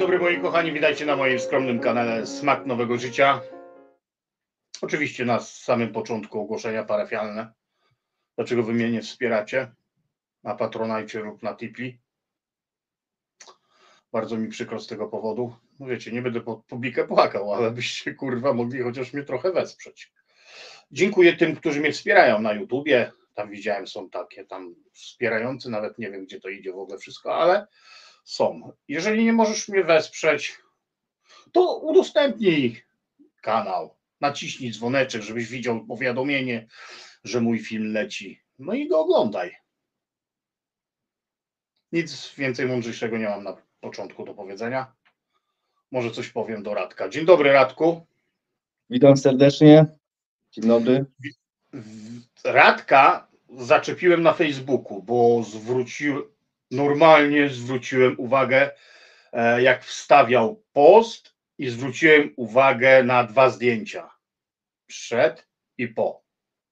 dobry moi kochani, witajcie na moim skromnym kanale Smak Nowego Życia. Oczywiście na samym początku ogłoszenia parafialne. Dlaczego wy mnie nie wspieracie na Patronite lub na Tipli? Bardzo mi przykro z tego powodu. No wiecie, nie będę pod publikę płakał, ale byście kurwa mogli chociaż mnie trochę wesprzeć. Dziękuję tym, którzy mnie wspierają na YouTubie. Tam widziałem, są takie tam wspierający, nawet nie wiem, gdzie to idzie w ogóle wszystko, ale są. Jeżeli nie możesz mnie wesprzeć, to udostępnij kanał, naciśnij dzwoneczek, żebyś widział powiadomienie, że mój film leci. No i go oglądaj. Nic więcej mądrzejszego nie mam na początku do powiedzenia. Może coś powiem do Radka. Dzień dobry, Radku. Witam serdecznie. Dzień dobry. Radka zaczepiłem na Facebooku, bo normalnie zwróciłem uwagę, jak wstawiał post i zwróciłem uwagę na dwa zdjęcia. Przed i po.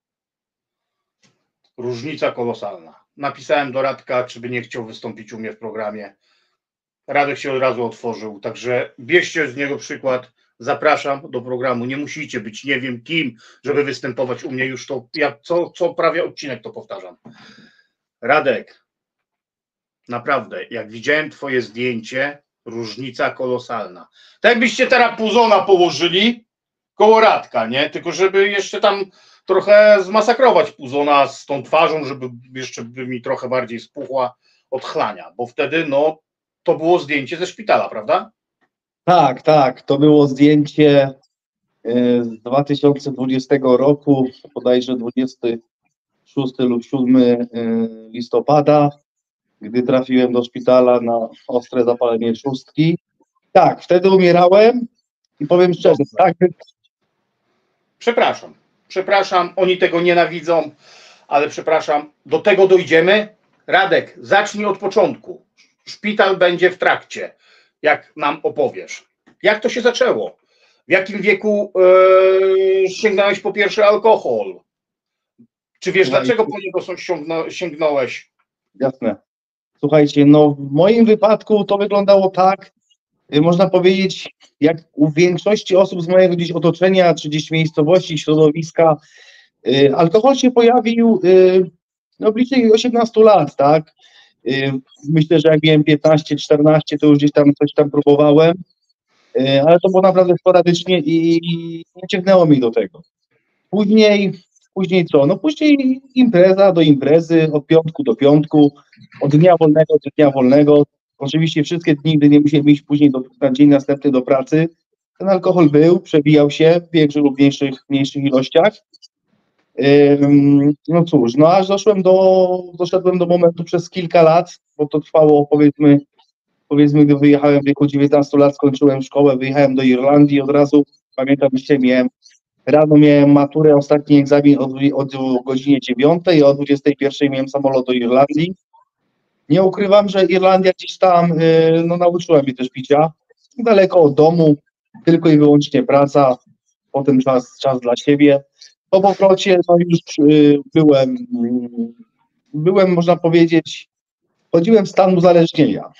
Różnica kolosalna. Napisałem do Radka, czy by nie chciał wystąpić u mnie w programie. Radek się od razu otworzył, także bierzcie z niego przykład. Zapraszam do programu. Nie musicie być nie wiem kim, żeby występować u mnie. Już to ja co prawie odcinek to powtarzam. Radek, naprawdę, jak widziałem twoje zdjęcie, różnica kolosalna. Tak jakbyście teraz Puzona położyli koło Radka, nie? Tylko żeby jeszcze tam trochę zmasakrować Puzona z tą twarzą, żeby jeszcze by mi trochę bardziej spuchła od chlania, bo wtedy no to było zdjęcie ze szpitala, prawda? Tak, to było zdjęcie z 2020 roku, bodajże 26 lub 7 listopada, gdy trafiłem do szpitala na ostre zapalenie trzustki. Tak, wtedy umierałem i powiem szczerze, tak. Przepraszam, oni tego nienawidzą, ale przepraszam, do tego dojdziemy. Radek, zacznij od początku. Szpital będzie w trakcie, jak nam opowiesz. Jak to się zaczęło? W jakim wieku sięgnąłeś po pierwszy alkohol? Czy wiesz, dlaczego po niego sięgnąłeś? Jasne. Słuchajcie, no w moim wypadku to wyglądało tak, można powiedzieć, jak u większości osób z mojego gdzieś otoczenia, czy gdzieś miejscowości, środowiska, alkohol się pojawił no bliżej 18 lat, tak? Myślę, że jak miałem 15-14, to już gdzieś tam coś tam próbowałem, ale to było naprawdę sporadycznie i nie ciągnęło mnie do tego. Później co? No później impreza do imprezy, od piątku do piątku, od dnia wolnego do dnia wolnego. Oczywiście wszystkie dni, gdy nie musiałem iść później na dzień następny do pracy, ten alkohol był, przebijał się w większych lub mniejszych ilościach. No cóż, no aż doszedłem do momentu przez kilka lat, bo to trwało powiedzmy gdy wyjechałem w wieku 19 lat, skończyłem szkołę, wyjechałem do Irlandii od razu, pamiętam dzisiaj rano miałem maturę, ostatni egzamin od godzinie 9, a o 21 miałem samolot do Irlandii. Nie ukrywam, że Irlandia gdzieś tam, no nauczyła mnie też picia, daleko od domu, tylko i wyłącznie praca, potem czas dla siebie. Po powrocie no już byłem, można powiedzieć, chodziłem w stan uzależnienia.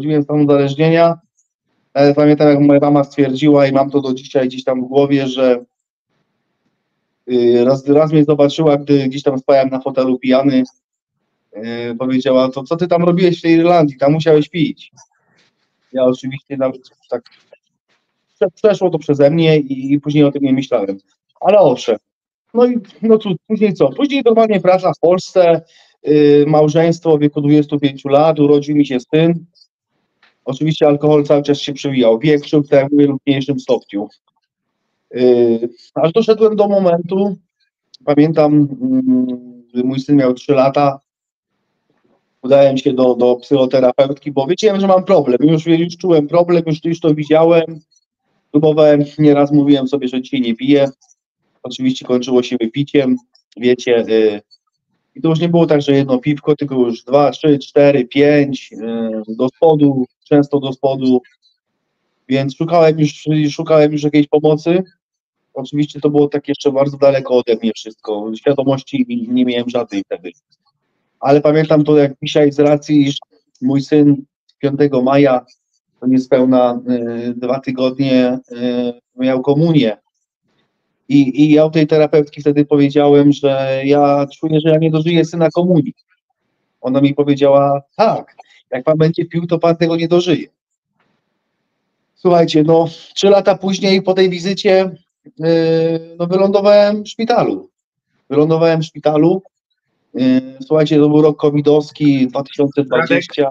Pamiętam, jak moja mama stwierdziła i mam to do dzisiaj gdzieś tam w głowie, że raz mnie zobaczyła, gdy gdzieś tam spałem na fotelu pijany, powiedziała, to co ty tam robiłeś w tej Irlandii, tam musiałeś pić. Ja oczywiście nawet tak przeszło to przeze mnie i później o tym nie myślałem. Ale owszem, no cóż, później co? Później normalnie praca w Polsce, małżeństwo w wieku 25 lat, urodził mi się syn. Oczywiście alkohol cały czas się przewijał, w większym, tak jak mówię, lub mniejszym stopniu. Aż doszedłem do momentu, pamiętam, gdy mój syn miał 3 lata, udałem się do psychoterapeutki, bo wiedziałem, że mam problem. Już czułem problem, już to widziałem. Próbowałem, nieraz mówiłem sobie, że dzisiaj nie piję. Oczywiście kończyło się wypiciem, wiecie. I to już nie było tak, że jedno piwko, tylko już 2, 3, 4, 5, często do spodu. Więc szukałem już jakiejś pomocy. Oczywiście to było tak jeszcze bardzo daleko ode mnie wszystko. Świadomości nie miałem żadnej wtedy. Ale pamiętam to jak dzisiaj z racji, iż mój syn 5 maja to niespełna 2 tygodnie miał komunię. I ja u tej terapeutki wtedy powiedziałem, że ja czuję, że ja nie dożyję syna komunii. Ona mi powiedziała, tak, jak pan będzie pił, to pan tego nie dożyje. Słuchajcie, no 3 lata później po tej wizycie no, wylądowałem w szpitalu. Słuchajcie, to był rok covidowski, 2020.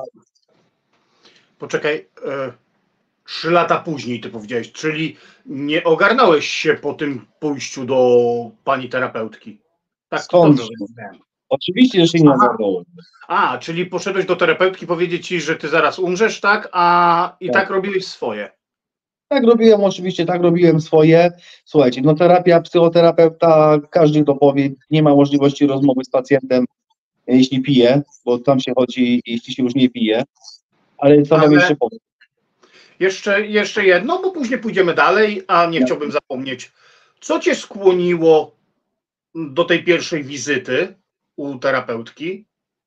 Poczekaj, 3 lata później ty powiedziałeś, czyli nie ogarnąłeś się po tym pójściu do pani terapeutki. Tak, Skąd? dobrze zrozumiałem. Oczywiście, że się nie ogarnąłem. A, czyli poszedłeś do terapeutki powiedzieć ci, że ty zaraz umrzesz, tak? Tak robiłeś swoje. Tak robiłem, oczywiście, tak robiłem swoje. Słuchajcie, no terapia, psychoterapeuta, każdy to powie, nie ma możliwości rozmowy z pacjentem, jeśli pije, bo tam się chodzi, jeśli się już nie pije. Ale co wam jeszcze powiem? Jeszcze jedno, bo później pójdziemy dalej, a nie chciałbym zapomnieć. Co cię skłoniło do tej pierwszej wizyty u terapeutki?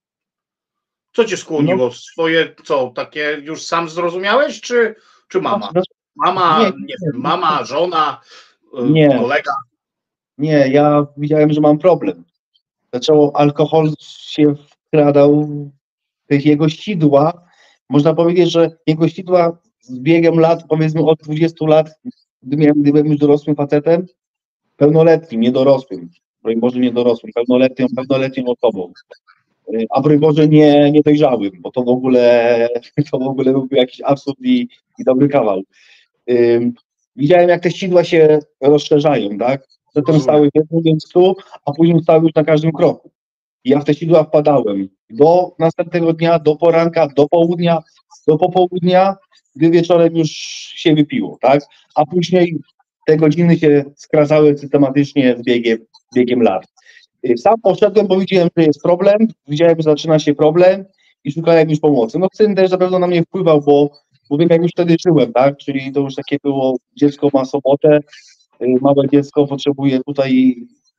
Co cię skłoniło? Swoje, co, takie już sam zrozumiałeś, czy mama? Mama, nie wiem, mama, żona, kolega? Nie, ja widziałem, że mam problem. Alkohol się wkradał w tych jego sidła. Można powiedzieć, że jego sidła z biegiem lat, powiedzmy od 20 lat, gdy byłem już dorosłym facetem, pełnoletnim, nie dorosłym, broń Boże nie dorosłym, pełnoletnią osobą. A broń Boże nie dojrzałym, bo to w ogóle byłby jakiś absurd i dobry kawał. Widziałem, jak te sidła się rozszerzają, tak? Zatem stały w jednym miejscu, a później stały już na każdym kroku. I ja w te sidła wpadałem do następnego dnia, do poranka, do południa, do popołudnia, gdy wieczorem już się wypiło, tak? A później te godziny się skracały systematycznie z biegiem lat. Sam poszedłem, bo widziałem, że jest problem, widziałem, że zaczyna się problem i szukałem już pomocy. No syn też na pewno na mnie wpływał, bo wiem, jak już wtedy żyłem, tak? Czyli to już takie było, dziecko ma sobotę, małe dziecko potrzebuje tutaj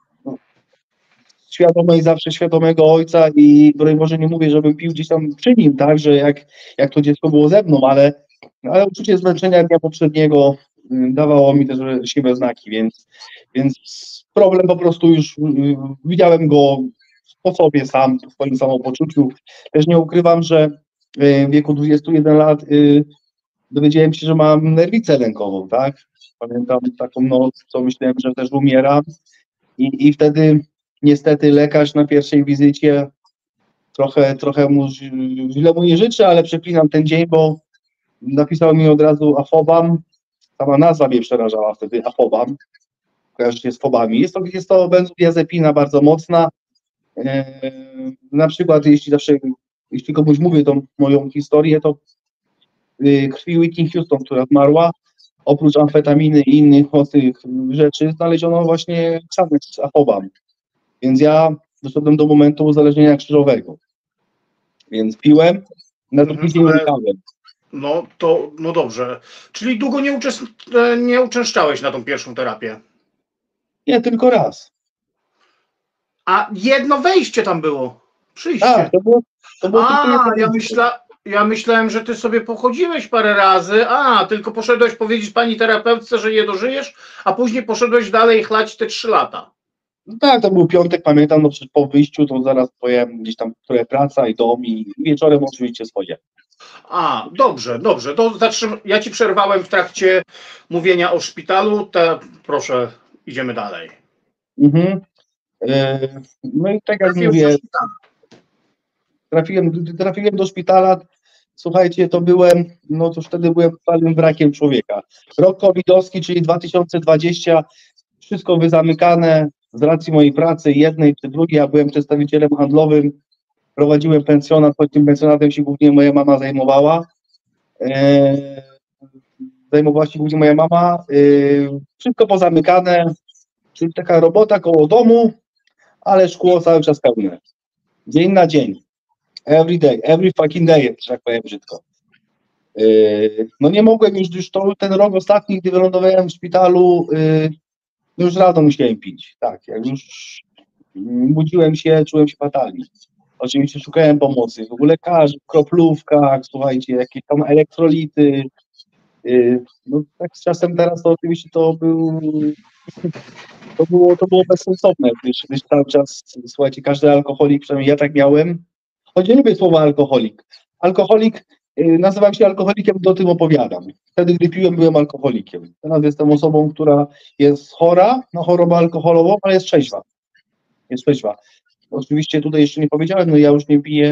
świadomej, zawsze świadomego ojca i broń Boże nie mówię, żebym pił gdzieś tam przy nim, tak, że jak to dziecko było ze mną, ale uczucie zmęczenia dnia poprzedniego dawało mi też siwe znaki, więc problem po prostu już widziałem go po sobie sam, w swoim samopoczuciu. Też nie ukrywam, że w wieku 21 lat dowiedziałem się, że mam nerwicę lękową, tak? Pamiętam taką noc, co myślałem, że też umieram i wtedy niestety lekarz na pierwszej wizycie trochę mu źle mu nie życzę, ale przeklinam ten dzień, bo napisał mi od razu afobam. Sama nazwa mnie przerażała wtedy, afobam. Kojarzy się z fobami. Jest to benzodiazepina bardzo mocna. Na przykład, jeśli komuś mówię tą moją historię, to krwi Whitney Houston, która zmarła, oprócz amfetaminy i innych mocnych rzeczy, znaleziono właśnie Xanax, afobam. Więc ja doszedłem do momentu uzależnienia krzyżowego. Więc piłem, na to później łykałem. No dobrze. Czyli długo nie uczęszczałeś na tą pierwszą terapię? Nie, tylko raz. A jedno wejście tam było? Przyjście. Tak, to było ja myślałem, że ty sobie pochodziłeś parę razy, tylko poszedłeś powiedzieć pani terapeutce, że nie dożyjesz, a później poszedłeś dalej chlać te 3 lata. No tak, to był piątek, pamiętam, no przecież po wyjściu to zaraz pojechałem gdzieś tam, trochę praca i dom i wieczorem oczywiście swoje. Dobrze, to ja ci przerwałem w trakcie mówienia o szpitalu, proszę, idziemy dalej. No i tak jak mówię, trafiłem do szpitala, słuchajcie, to wtedy byłem totalnym wrakiem człowieka. Rok covidowski, czyli 2020, wszystko wyzamykane z racji mojej pracy, jednej czy drugiej, ja byłem przedstawicielem handlowym, prowadziłem pensjonat, choć tym pensjonatem się głównie moja mama zajmowała. Zajmowała się głównie moja mama, wszystko pozamykane, czyli taka robota koło domu, ale szkło cały czas pełne. Dzień na dzień. Every day, every fucking day, że tak powiem brzydko. No nie mogłem już ten rok ostatni, gdy wylądowałem w szpitalu, już rano musiałem pić. Tak, jak już budziłem się, czułem się fatalnie. Oczywiście szukałem pomocy w lekarzy, w kroplówkach, słuchajcie, jakieś tam elektrolity, No tak z czasem teraz to oczywiście to było bezsensowne, gdyż cały czas, słuchajcie, każdy alkoholik, przynajmniej ja tak miałem, choć ja nie lubię słowa alkoholik. Alkoholik, nazywam się alkoholikiem, to o tym opowiadam. Wtedy, gdy piłem, byłem alkoholikiem. Teraz jestem osobą, która jest chora na chorobę alkoholową, ale jest trzeźwa. Jest trzeźwa. Oczywiście tutaj jeszcze nie powiedziałem, no ja już nie piję,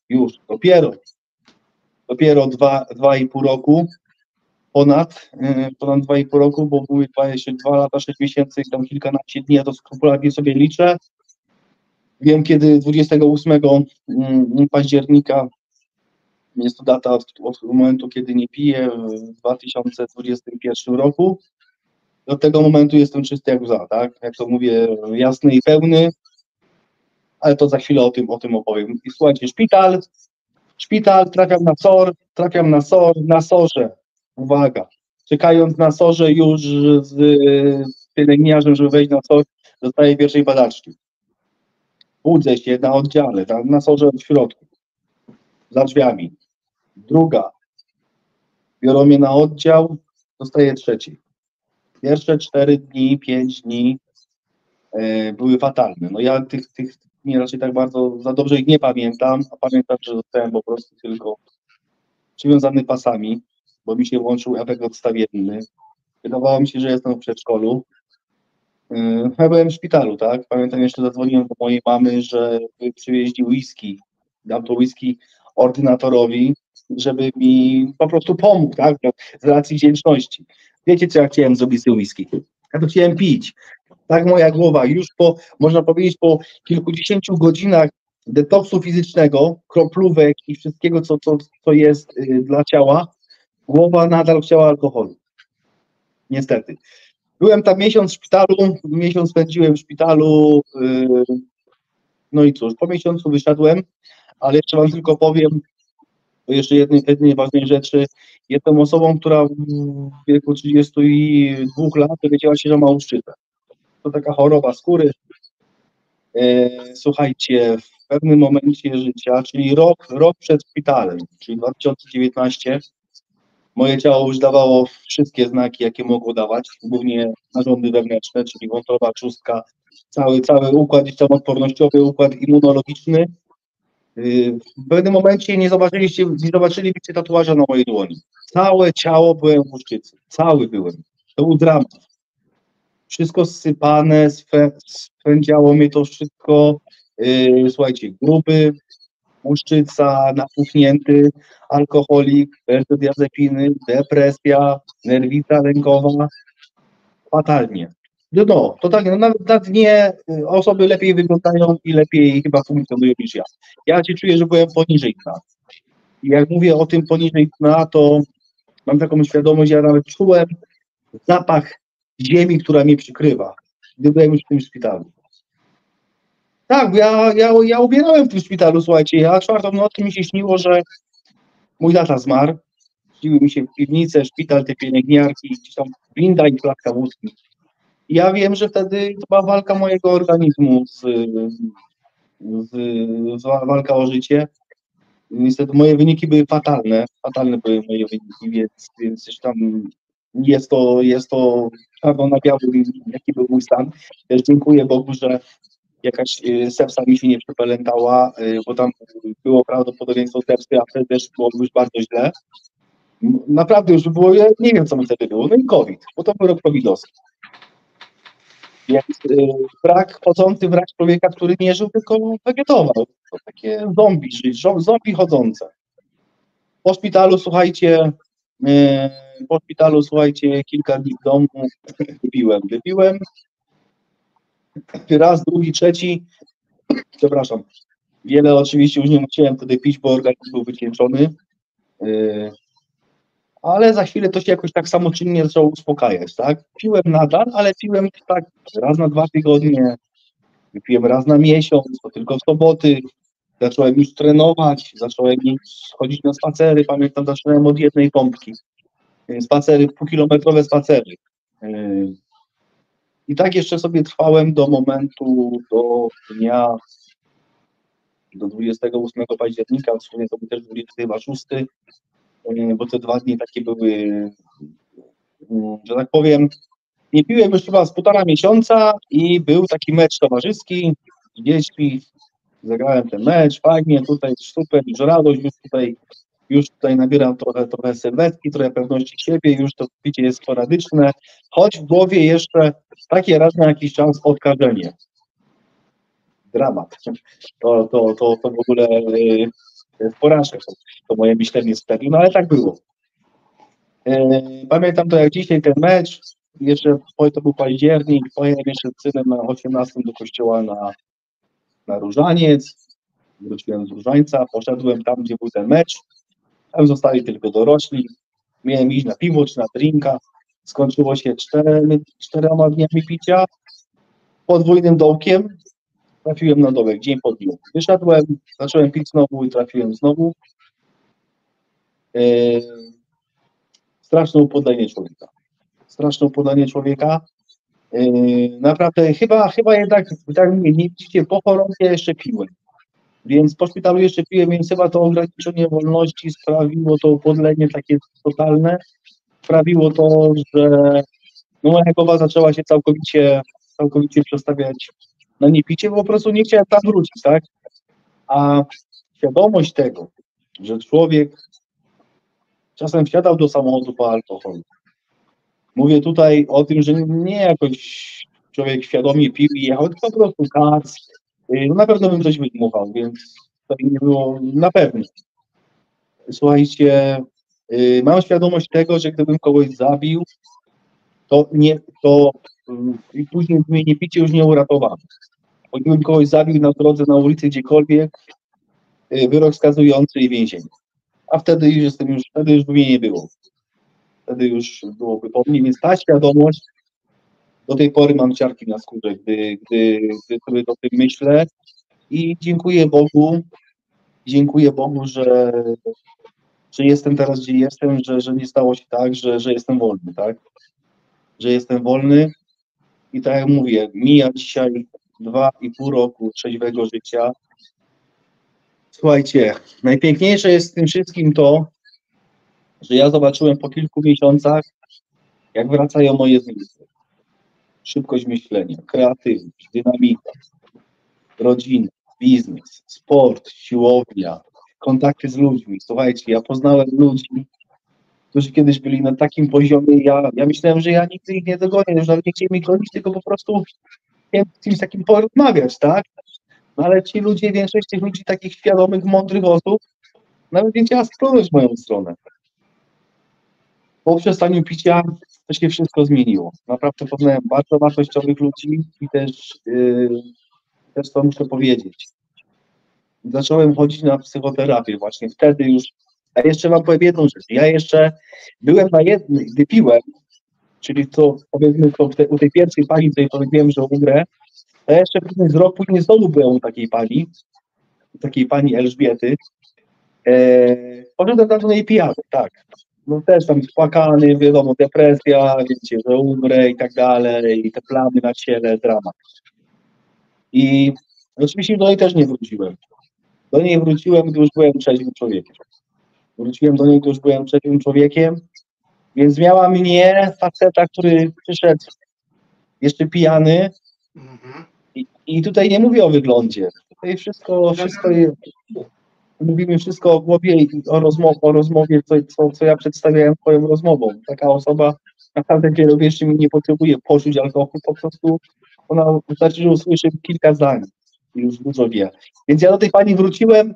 dopiero 2,5 roku, ponad 2,5 roku, bo były jeszcze 2 lata, 6 miesięcy i tam kilkanaście dni, ja to skrupulatnie sobie liczę. Wiem, kiedy 28 października jest to data od momentu, kiedy nie piję w 2021 roku. Do tego momentu jestem czysty jak łza, tak? Jak to mówię, jasny i pełny, ale to za chwilę o tym opowiem. I słuchajcie, szpital, trafiam na SOR-ze, uwaga, czekając na SOR-ze już z pielęgniarzem, żeby wejść na SOR, dostaję pierwszej badaczki. Budzę się na oddziale, na SOR-ze w środku, za drzwiami. Druga, biorą mnie na oddział, dostaję trzeciej. Pierwsze 4 dni, 5 dni były fatalne. No ja tych dni raczej tak bardzo za dobrze ich nie pamiętam, a pamiętam, że zostałem po prostu tylko przywiązany pasami, bo mi się włączył efekt odstawienny. Wydawało mi się, że jestem w przedszkolu. Ja byłem w szpitalu, tak? Pamiętam, jeszcze zadzwoniłem do mojej mamy, że przywieźli whisky. Dam to whisky ordynatorowi, żeby mi po prostu pomógł, tak? Z racji wdzięczności. Wiecie, co ja chciałem zrobić z tym whisky? Ja to chciałem pić. Tak moja głowa już można powiedzieć, po kilkudziesięciu godzinach detoksu fizycznego, kroplówek i wszystkiego, co jest dla ciała, głowa nadal chciała alkoholu. Niestety. Byłem tam miesiąc w szpitalu, miesiąc spędziłem w szpitalu, no i cóż, po miesiącu wyszedłem, ale jeszcze wam tylko powiem o jeszcze jednej ważnej rzeczy. Jestem osobą, która w wieku 32 lat dowiedziała się, że ma łuszczycę. To taka choroba skóry. Słuchajcie, w pewnym momencie życia, czyli rok przed szpitalem, czyli 2019, moje ciało już dawało wszystkie znaki, jakie mogło dawać, głównie narządy wewnętrzne, czyli wątroba, trzustka, cały układ gdzieś tam odpornościowy, układ immunologiczny. W pewnym momencie nie zobaczylibyście tatuaża na mojej dłoni. Całe ciało byłem w łuszczycy. Cały byłem. To był dramat. Wszystko zsypane, spędziało mnie to wszystko. Słuchajcie, gruby, łuszczyca, napuchnięty, alkoholik, benzodiazepiny, depresja, nerwica lękowa. Fatalnie. No, totalnie. No, nawet na dnie osoby lepiej wyglądają i lepiej chyba funkcjonują niż ja. Ja się czuję, że byłem poniżej dna. I jak mówię o tym poniżej dna, to mam taką świadomość, ja nawet czułem zapach ziemi, która mnie przykrywa, gdy byłem już w tym szpitalu. Tak, ja umierałem w tym szpitalu, słuchajcie, a 4. nocy mi się śniło, że mój tata zmarł. Śniły mi się piwnice, szpital, te pielęgniarki, gdzieś tam winda i klatka wódki. Ja wiem, że wtedy to była walka mojego organizmu, walka o życie. Niestety moje wyniki były fatalne były moje wyniki, więc już tam jest to czarno na białym, jaki był mój stan. Też dziękuję Bogu, że jakaś sepsa mi się nie przepelętała, bo tam było prawdopodobieństwo sepsy, a wtedy też było już bardzo źle. Naprawdę już było, ja nie wiem, co mi wtedy było, no i COVID, bo to był rok covidowski. Więc chodzący wrak człowieka, który nie żył, tylko wegetował. To takie zombie chodzące. Po szpitalu, słuchajcie, kilka dni w domu wypiłem. Raz, drugi, trzeci. Przepraszam. Wiele oczywiście już nie musiałem wtedy pić, bo organizm był wycieńczony. Ale za chwilę to się jakoś tak samoczynnie zaczęło uspokajać, tak? Piłem nadal, ale piłem tak raz na 2 tygodnie, wypiłem raz na miesiąc, to tylko w soboty. Zacząłem już trenować, zacząłem chodzić na spacery, pamiętam, zacząłem od jednej pompki. Spacery, półkilometrowe spacery. I tak jeszcze sobie trwałem do momentu, do 28 października, w sumie to był też 26, bo te 2 dni takie były, że tak powiem, nie piłem już chyba z 1,5 miesiąca i był taki mecz towarzyski z dziećmi, zagrałem ten mecz, fajnie, tutaj super, już radość, już tutaj nabieram trochę sylwetki, trochę pewności siebie, już to picie jest sporadyczne, choć w głowie jeszcze takie raz na jakiś czas odkażenie. Dramat. To w ogóle jest porażka, to moje myślenie wtedy, no ale tak było. Pamiętam to jak dzisiaj ten mecz, jeszcze to był październik, pojechałem jeszcze z synem na 18 do kościoła na Różaniec, wróciłem z Różańca, poszedłem tam, gdzie był ten mecz, tam zostali tylko dorośli, miałem iść na piwo czy na drinka, skończyło się 4 dniami picia, podwójnym dołkiem, trafiłem na dołek, dzień po dniu. Wyszedłem, zacząłem pić znowu i trafiłem znowu. Straszne upodlenie człowieka. Straszne upodlenie człowieka. Naprawdę, chyba jednak, tak mówię, nie widzicie, po chorobie jeszcze piłem. Więc po szpitalu jeszcze piłem, więc chyba to ograniczenie wolności sprawiło to upodlenie takie totalne. Sprawiło to, że no, moja głowa zaczęła się całkowicie przestawiać na niepicie, bo po prostu nie chciałem tam wrócić, tak? A świadomość tego, że człowiek czasem wsiadał do samochodu po alkoholu. Mówię tutaj o tym, że nie jakoś człowiek świadomie pił i jechał, tylko po prostu kac. No na pewno bym coś wydmuchał, więc to nie było na pewno. Słuchajcie, mam świadomość tego, że gdybym kogoś zabił, i później mnie nie picie już nie uratowano. Bo gdybym kogoś zabił na drodze, na ulicy, gdziekolwiek, wyrok skazujący i więzienie. A wtedy już by mnie nie było. Wtedy już byłoby po mnie, więc ta świadomość, do tej pory mam ciarki na skórze, gdy sobie o tym myślę i dziękuję Bogu, że jestem teraz, gdzie jestem, że nie stało się tak, że jestem wolny, tak? Że jestem wolny i tak jak mówię, mija dzisiaj 2,5 roku trzeźwego życia. Słuchajcie, najpiękniejsze jest w tym wszystkim to, że ja zobaczyłem po kilku miesiącach, jak wracają moje zmysły. Szybkość myślenia, kreatywność, dynamika, rodzina, biznes, sport, siłownia, kontakty z ludźmi. Słuchajcie, ja poznałem ludzi, którzy kiedyś byli na takim poziomie, ja myślałem, że ja nigdy ich nie dogonię, że nawet nie chcieli mi gonić, tylko po prostu chciałem z kimś takim porozmawiać, tak? No ale ci ludzie, większość tych ludzi, takich świadomych, mądrych osób, nawet nie chciała splunąć w moją stronę. Po przestaniu picia to się wszystko zmieniło. Naprawdę poznałem bardzo wartościowych ludzi i też to muszę powiedzieć. Zacząłem chodzić na psychoterapię właśnie wtedy już. A jeszcze wam powiem jedną rzecz. Ja jeszcze byłem na jednej, gdy piłem, czyli to powiedzmy u tej pierwszej pani, której powiedziałem, że umrę, a jeszcze z rok później znowu byłem u takiej pani Elżbiety. Poszedłem tam do niej pijany, tak. No też tam spłakany, wiadomo, depresja, wiecie, że umrę i tak dalej, i te plamy na ciele, dramat. I oczywiście do niej też nie wróciłem. Do niej wróciłem, gdy już byłem trzeźwym człowiekiem. Wróciłem do niej, gdy już byłem trzeźwym człowiekiem, więc miała mnie faceta, który przyszedł jeszcze pijany. I tutaj nie mówię o wyglądzie. Tutaj wszystko jest. Mówimy wszystko o głowie i o rozmowie, co ja przedstawiałem swoją rozmową. Taka osoba naprawdę wielu mi nie potrzebuje poczuć alkoholu, po prostu ona wystarczy, że usłyszy kilka zdań i już dużo wie. Więc ja do tej pani wróciłem,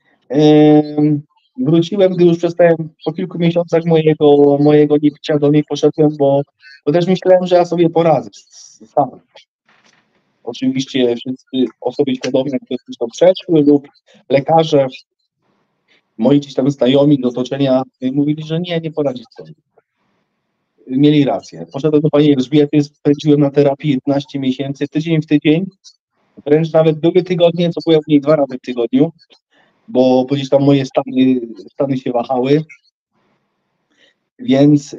gdy już przestałem po kilku miesiącach mojego niepicia, do niej poszedłem, bo też myślałem, że ja sobie poradzę sam. Oczywiście wszyscy osoby świadome, które to przeszły lub lekarze, moi gdzieś tam znajomi do otoczenia mówili, że nie poradzić sobie. Mieli rację. Poszedłem do pani Elżbiety, spędziłem na terapii 11 miesięcy, tydzień w tydzień, wręcz nawet były tygodnie, co byłem w niej 2 razy w tygodniu, bo gdzieś tam moje stany się wahały. Więc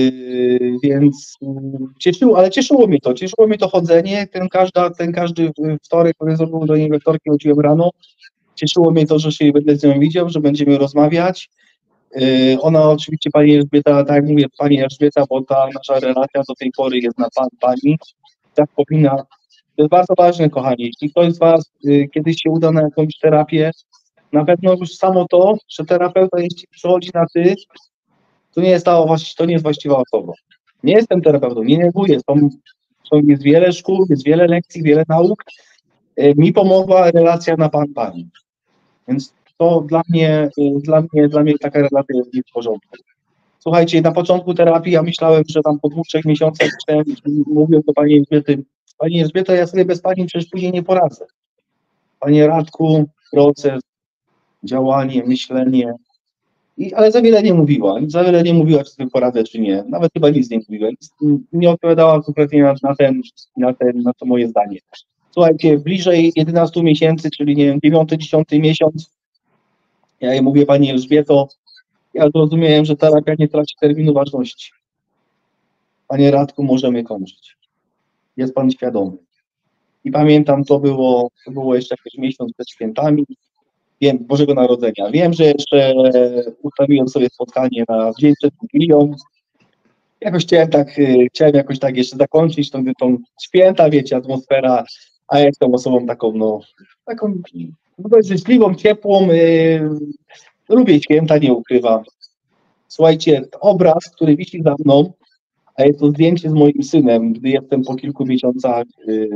cieszyło mnie to chodzenie, ten każdy wtorek, który zrobił do niej we wtorki, chodziłem rano. Cieszyło mnie to, że się będę z nią widział, że będziemy rozmawiać. Ona oczywiście, pani Elżbieta, tak jak mówię, pani Elżbieta, bo ta nasza relacja do tej pory jest na pani, tak powinna. To jest bardzo ważne, kochani. Jeśli ktoś z was kiedyś się uda na jakąś terapię, na pewno już samo to, że terapeuta, jeśli przychodzi na ty, to nie jest właściwa osoba. Nie jestem terapeutą, nie neguję. Jest wiele szkół, jest wiele lekcji, wiele nauk. Mi pomogła relacja na pani. Więc to dla mnie taka relacja jest nie w porządku. Słuchajcie, na początku terapii ja myślałem, że tam po 2-3 miesiącach mówię do pani Elżbiety, pani Elżbieta, ja sobie bez pani przecież później nie poradzę. Panie Radku, proces, działanie, myślenie, ale za wiele nie mówiła. Czy sobie poradzę, czy nie. Nawet chyba nic nie mówiła. Nie odpowiadała konkretnie na to moje zdanie. Słuchajcie, bliżej 11 miesięcy, czyli nie wiem, 9-10 miesiąc, ja jej mówię, pani Elżbieto, ja zrozumiałem, że terapia nie traci terminu ważności. Panie Radku, możemy kończyć. Jest pan świadomy. I pamiętam, to było jeszcze jakiś miesiąc przed świętami, Bożego Narodzenia. Wiem, że jeszcze ustawiłem sobie spotkanie na dzień przed Wigilią. Chciałem jakoś tak jeszcze zakończyć tą święta, wiecie, atmosfera, a ja jestem osobą taką dość życzliwą, ciepłą. Lubię święta, nie ukrywam. Słuchajcie, obraz, który wisi za mną, a jest to zdjęcie z moim synem, gdy jestem po kilku miesiącach,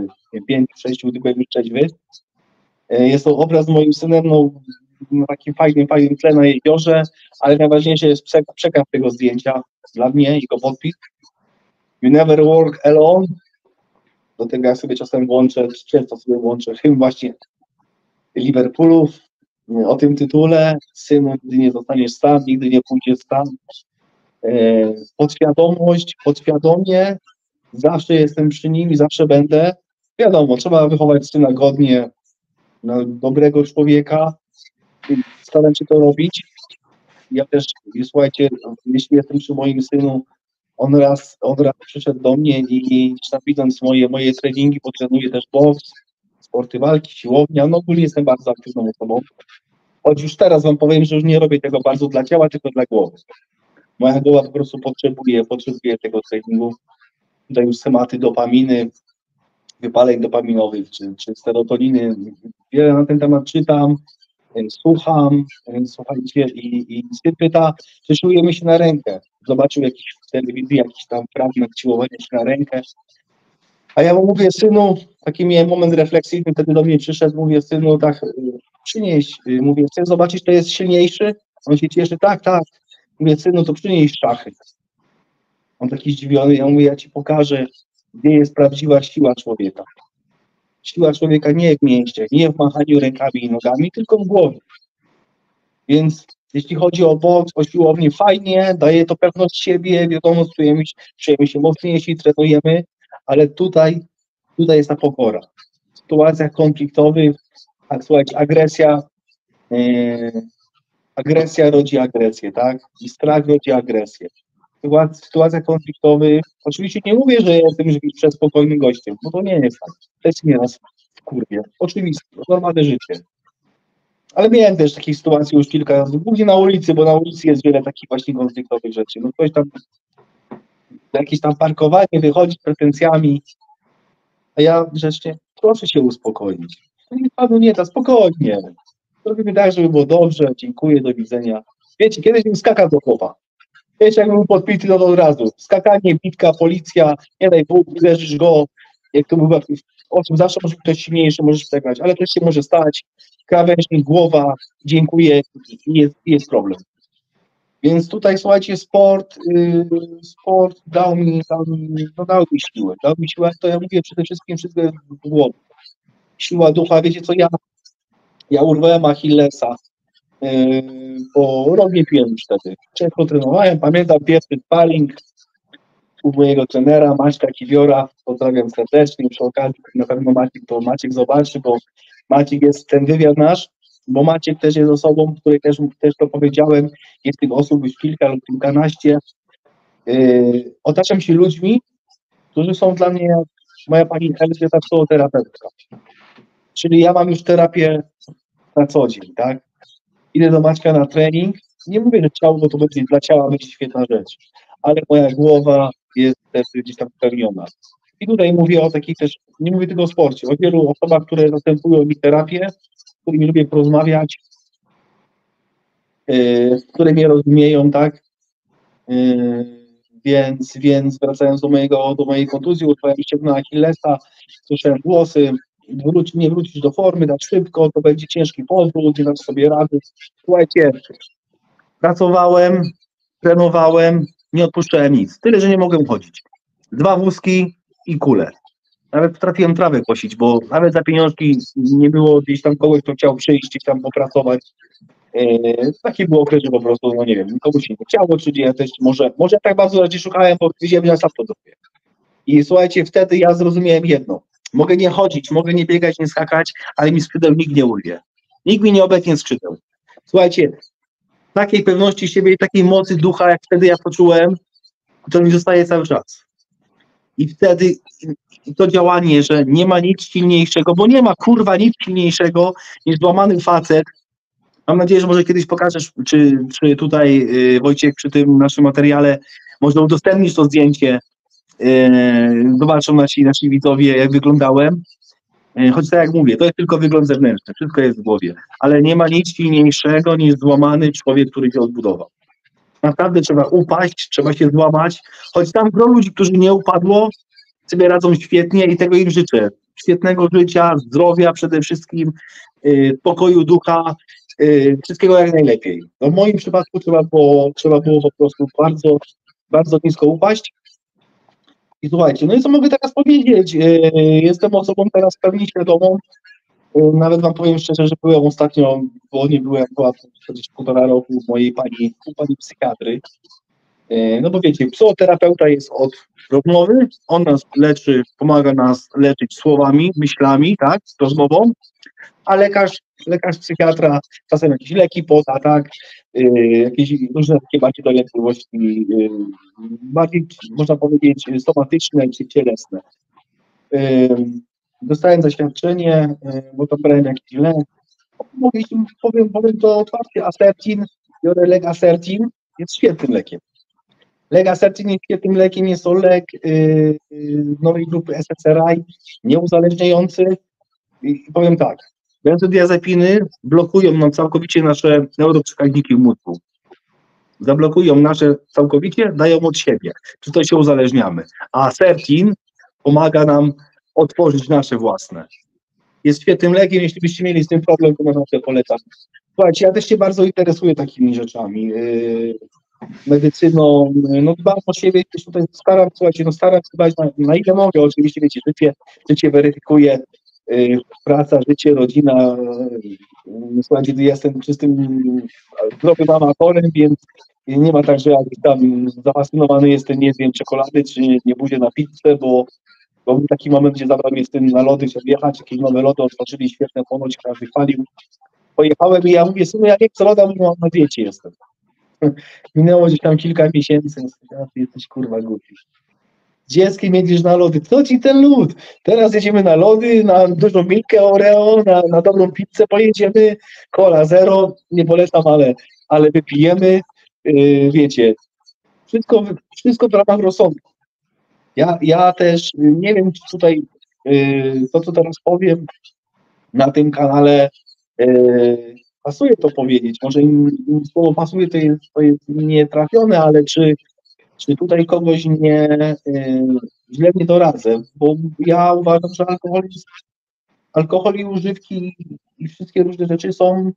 5-6 tygodni trzeźwy. Jest to obraz z moim synem, na takim fajnym tle na jeziorze, ale najważniejsze jest przekaz tego zdjęcia dla mnie, jego podpis. You never walk alone. Do tego ja sobie czasem często sobie włączę hymn właśnie Liverpoolu o tym tytule. Synu, nigdy nie zostaniesz sam, nigdy nie pójdziesz sam. Podświadomie, zawsze jestem przy nim i zawsze będę. Wiadomo, trzeba wychować syna godnie, na dobrego człowieka. Staram się to robić. Ja też, słuchajcie, jeśli jestem przy moim synu, on raz przyszedł do mnie i widząc moje treningi, bo trenuję też boks, sporty walki, siłownia, ogólnie jestem bardzo aktywną osobą. Choć już teraz wam powiem, że już nie robię tego bardzo dla ciała, tylko dla głowy. Moja głowa po prostu potrzebuje tego treningu. Tutaj już schematy dopaminy, wypaleń dopaminowych, czy serotoniny. Wiele na ten temat czytam, słucham, słuchajcie, i syn pyta, czy siłujemy się na rękę. Zobaczył w telewizji jakiś tam fragment siłowania się na rękę. A ja mu mówię, synu, taki miałem moment refleksyjny, wtedy do mnie przyszedł, mówię, synu, tak, przynieś, mówię, chcesz zobaczyć, kto jest silniejszy? On się cieszy, tak. Mówię, synu, to przynieś szachy. On taki zdziwiony, ja mówię, ja ci pokażę, gdzie jest prawdziwa siła człowieka. Siła człowieka nie w mięśniach, nie w machaniu rękami i nogami, tylko w głowie. Więc jeśli chodzi o boks, o siłownię, fajnie, daje to pewność siebie, wiadomo, czujemy się mocniej, jeśli trenujemy, ale tutaj jest ta pokora. W sytuacjach konfliktowych, słuchajcie, agresja rodzi agresję, tak? I strach rodzi agresję. W sytuacjach konfliktowych, oczywiście nie mówię, że jestem jakimś przespokojnym gościem, bo to nie jest tak. To jest nieraz w kurwie. Oczywiście, normalne życie. Ale miałem też takich sytuacji już kilka razy, głównie na ulicy, bo na ulicy jest wiele takich właśnie konfliktowych rzeczy. Ktoś tam, jakieś tam parkowanie wychodzi z pretensjami, a ja grzecznie, proszę się uspokoić. Nie, panu nie da, spokojnie. Zrobimy tak, żeby było dobrze, dziękuję, do widzenia. Wiecie, kiedyś bym skakał do chłopa. Wiecie, jak był podpity, to od razu. Skakanie, bitka, policja, nie daj Bóg, uderzysz go, jak to bywa, zawsze może być ktoś silniejszy, możesz przegrać, ale też się może stać, krawężnik, głowa, dziękuję, jest problem. Więc tutaj, słuchajcie, sport dał mi siłę. Dał mi siłę, to ja mówię przede wszystkim wszystko jest w głowie. Siła ducha, wiecie co, ja urwałem Achillesa, bo rok nie piłem już wtedy. Często trenowałem, pamiętam pierwszy sparring u mojego trenera, Maćka Kiwiora, pozdrawiam serdecznie, przy okazji na pewno Maciek zobaczy, bo Maciek jest ten wywiad nasz, bo Maciek też jest osobą, której też to powiedziałem, jest tych osób już kilka lub kilkanaście. Otaczam się ludźmi, którzy są dla mnie, moja pani Elżbieta, psychoterapeutka. Czyli ja mam już terapię na co dzień, tak? Idę do Maćka na trening, nie mówię, że ciało, bo to będzie dla ciała będzie świetna rzecz, ale moja głowa jest też gdzieś tam spełniona. I tutaj mówię o takich też, nie mówię tylko o sporcie, o wielu osobach, które następują mi terapię, z którymi lubię porozmawiać, które mnie rozumieją, tak? Więc wracając do mojej kontuzji, używałem ścięgna Achillesa, słyszałem głosy, nie wrócisz do formy tak szybko, to będzie ciężki powrót, nie dasz sobie rady. Słuchajcie, pracowałem, trenowałem, nie odpuszczałem nic. Tyle, że nie mogłem chodzić. 2 wózki i kule. Nawet potrafiłem trawę kosić, bo nawet za pieniążki nie było gdzieś tam kogoś, kto chciał przyjść, gdzieś tam popracować. Taki był okres, że po prostu, no nie wiem, nikomu się nie chciało, czyli ja też może tak bardzo raczej szukałem, bo wiedziałem, że ja sam to zrobię. I słuchajcie, wtedy ja zrozumiałem jedno. Mogę nie chodzić, mogę nie biegać, nie skakać, ale mi skrzydeł nikt nie urwie. Nikt mi nie obetnie skrzydeł. Słuchajcie, takiej pewności siebie i takiej mocy ducha, jak wtedy ja poczułem, to mi zostaje cały czas. I wtedy to działanie, że nie ma nic silniejszego, bo nie ma kurwa nic silniejszego niż złamany facet. Mam nadzieję, że może kiedyś pokażesz, czy tutaj Wojciech przy tym naszym materiale może udostępnisz to zdjęcie, zobaczą nasi widzowie, jak wyglądałem. Choć tak jak mówię, to jest tylko wygląd zewnętrzny, wszystko jest w głowie, ale nie ma nic silniejszego niż złamany człowiek, który się odbudował. Naprawdę trzeba upaść, trzeba się złamać, choć tam gro ludzi, którzy nie upadło, sobie radzą świetnie i tego im życzę. Świetnego życia, zdrowia przede wszystkim, spokoju ducha, wszystkiego jak najlepiej. No w moim przypadku trzeba było po prostu bardzo, bardzo nisko upaść. I słuchajcie, no i co mogę teraz powiedzieć? Jestem osobą teraz pewnie świadomą. Nawet wam powiem szczerze, że byłem ostatnio, bo nie byłem chyba przez 1,5 roku u pani psychiatry. No bo wiecie, psychoterapeuta jest od rozmowy, on nas leczy, pomaga nas leczyć słowami, myślami, tak, z rozmową, a lekarz psychiatra czasem jakieś leki poda, tak, jakieś różne takie bardziej dolegliwości, bardziej, można powiedzieć, somatyczne czy cielesne. Dostałem zaświadczenie, bo to brałem jakiś lek. Powiem to otwarcie, Asertin, biorę lek Asertin, jest świetnym lekiem. Lek Asertin jest świetnym lekiem, jest to lek nowej grupy SSRI, nieuzależniający. I powiem tak, benzodiazepiny blokują nam całkowicie nasze neuroprzekaźniki w mózgu. Zablokują nasze całkowicie, dają od siebie. Czy to się uzależniamy. A Asertin pomaga nam otworzyć nasze własne. Jest świetnym lekiem, jeśli byście mieli z tym problem, to naprawdę polecam. Słuchajcie, ja też się bardzo interesuję takimi rzeczami. Medycyną, no dbam o siebie, tutaj staram się dbać na ile mogę, oczywiście wiecie, życie weryfikuje, praca, życie, rodzina, słuchajcie, ja jestem czystym, zdrowym amatorem, więc nie ma tak, że jak tam zafascynowany jestem, nie wiem, czekolady, czy nie pójdę na pizzę, bo był taki moment, gdzie zabrał mnie z tym na lody, żeby jechać, jakieś nowe lody otworzyli, świetne, ponoć każdy chwalił. Pojechałem i ja mówię, synu, ja nie chcę loda, bo na diecie jestem. Minęło gdzieś tam kilka miesięcy, ty jesteś kurwa głupi. Z dzieckiem jedziesz na lody, co ci ten lód? Teraz jedziemy na lody, na dużą milkę Oreo, na dobrą pizzę pojedziemy, Cola Zero, nie polecam, ale wypijemy, wiecie, wszystko w ramach rozsądku. Ja też nie wiem, czy tutaj to, co teraz powiem na tym kanale, pasuje to powiedzieć. Może im słowo pasuje, to jest nietrafione, ale czy tutaj kogoś źle nie doradzę? Bo ja uważam, że alkohol i używki i wszystkie różne rzeczy są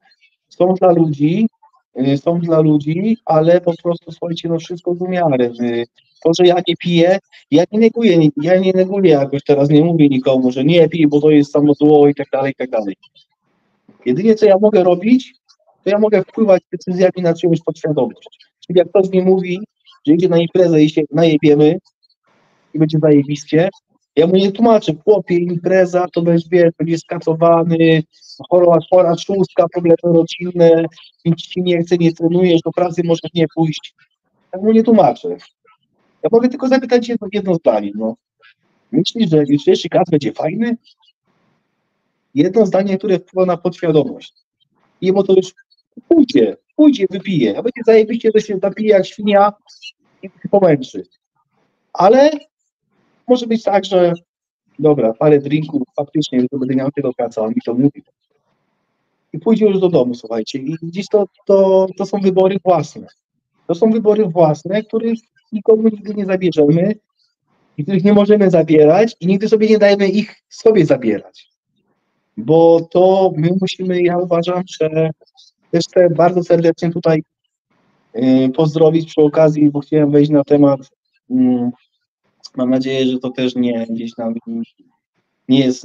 dla ludzi, ale po prostu, słuchajcie, no wszystko z umiarem. To, że ja nie piję, ja nie neguję jakoś teraz, nie mówię nikomu, że nie piję, bo to jest samo zło i tak dalej, i tak dalej. Jedynie, co ja mogę robić, to ja mogę wpływać decyzjami na czyjąś podświadomość. Czyli jak ktoś mi mówi, że idzie na imprezę i się najebiemy i będzie zajebiście, ja mu nie tłumaczę, chłopie, impreza, to będzie skacowany, chora szóstka, problemy rodzinne, nic ci nie chce, nie trenujesz, do pracy możesz nie pójść. Ja mu nie tłumaczę. Ja mogę tylko zapytać jedno zdanie, no. Myślisz, że jutrzejszy kat będzie fajny? Jedno zdanie, które wpływa na podświadomość. I bo to już Pójdzie, wypije, a będzie zajebiście, to się napije jak świnia i się pomęczy. Ale może być tak, że dobra, parę drinków, faktycznie to będę miał tego praca, on mi to mówi. I pójdzie już do domu, słuchajcie. I gdzieś to są wybory własne. To są wybory własne, których nikomu nigdy nie zabierzemy i których nie możemy zabierać i nigdy sobie nie dajemy ich sobie zabierać. Bo to my musimy, ja uważam, że też chcę bardzo serdecznie tutaj pozdrowić przy okazji, bo chciałem wejść na temat, mam nadzieję, że to też nie gdzieś tam nie jest,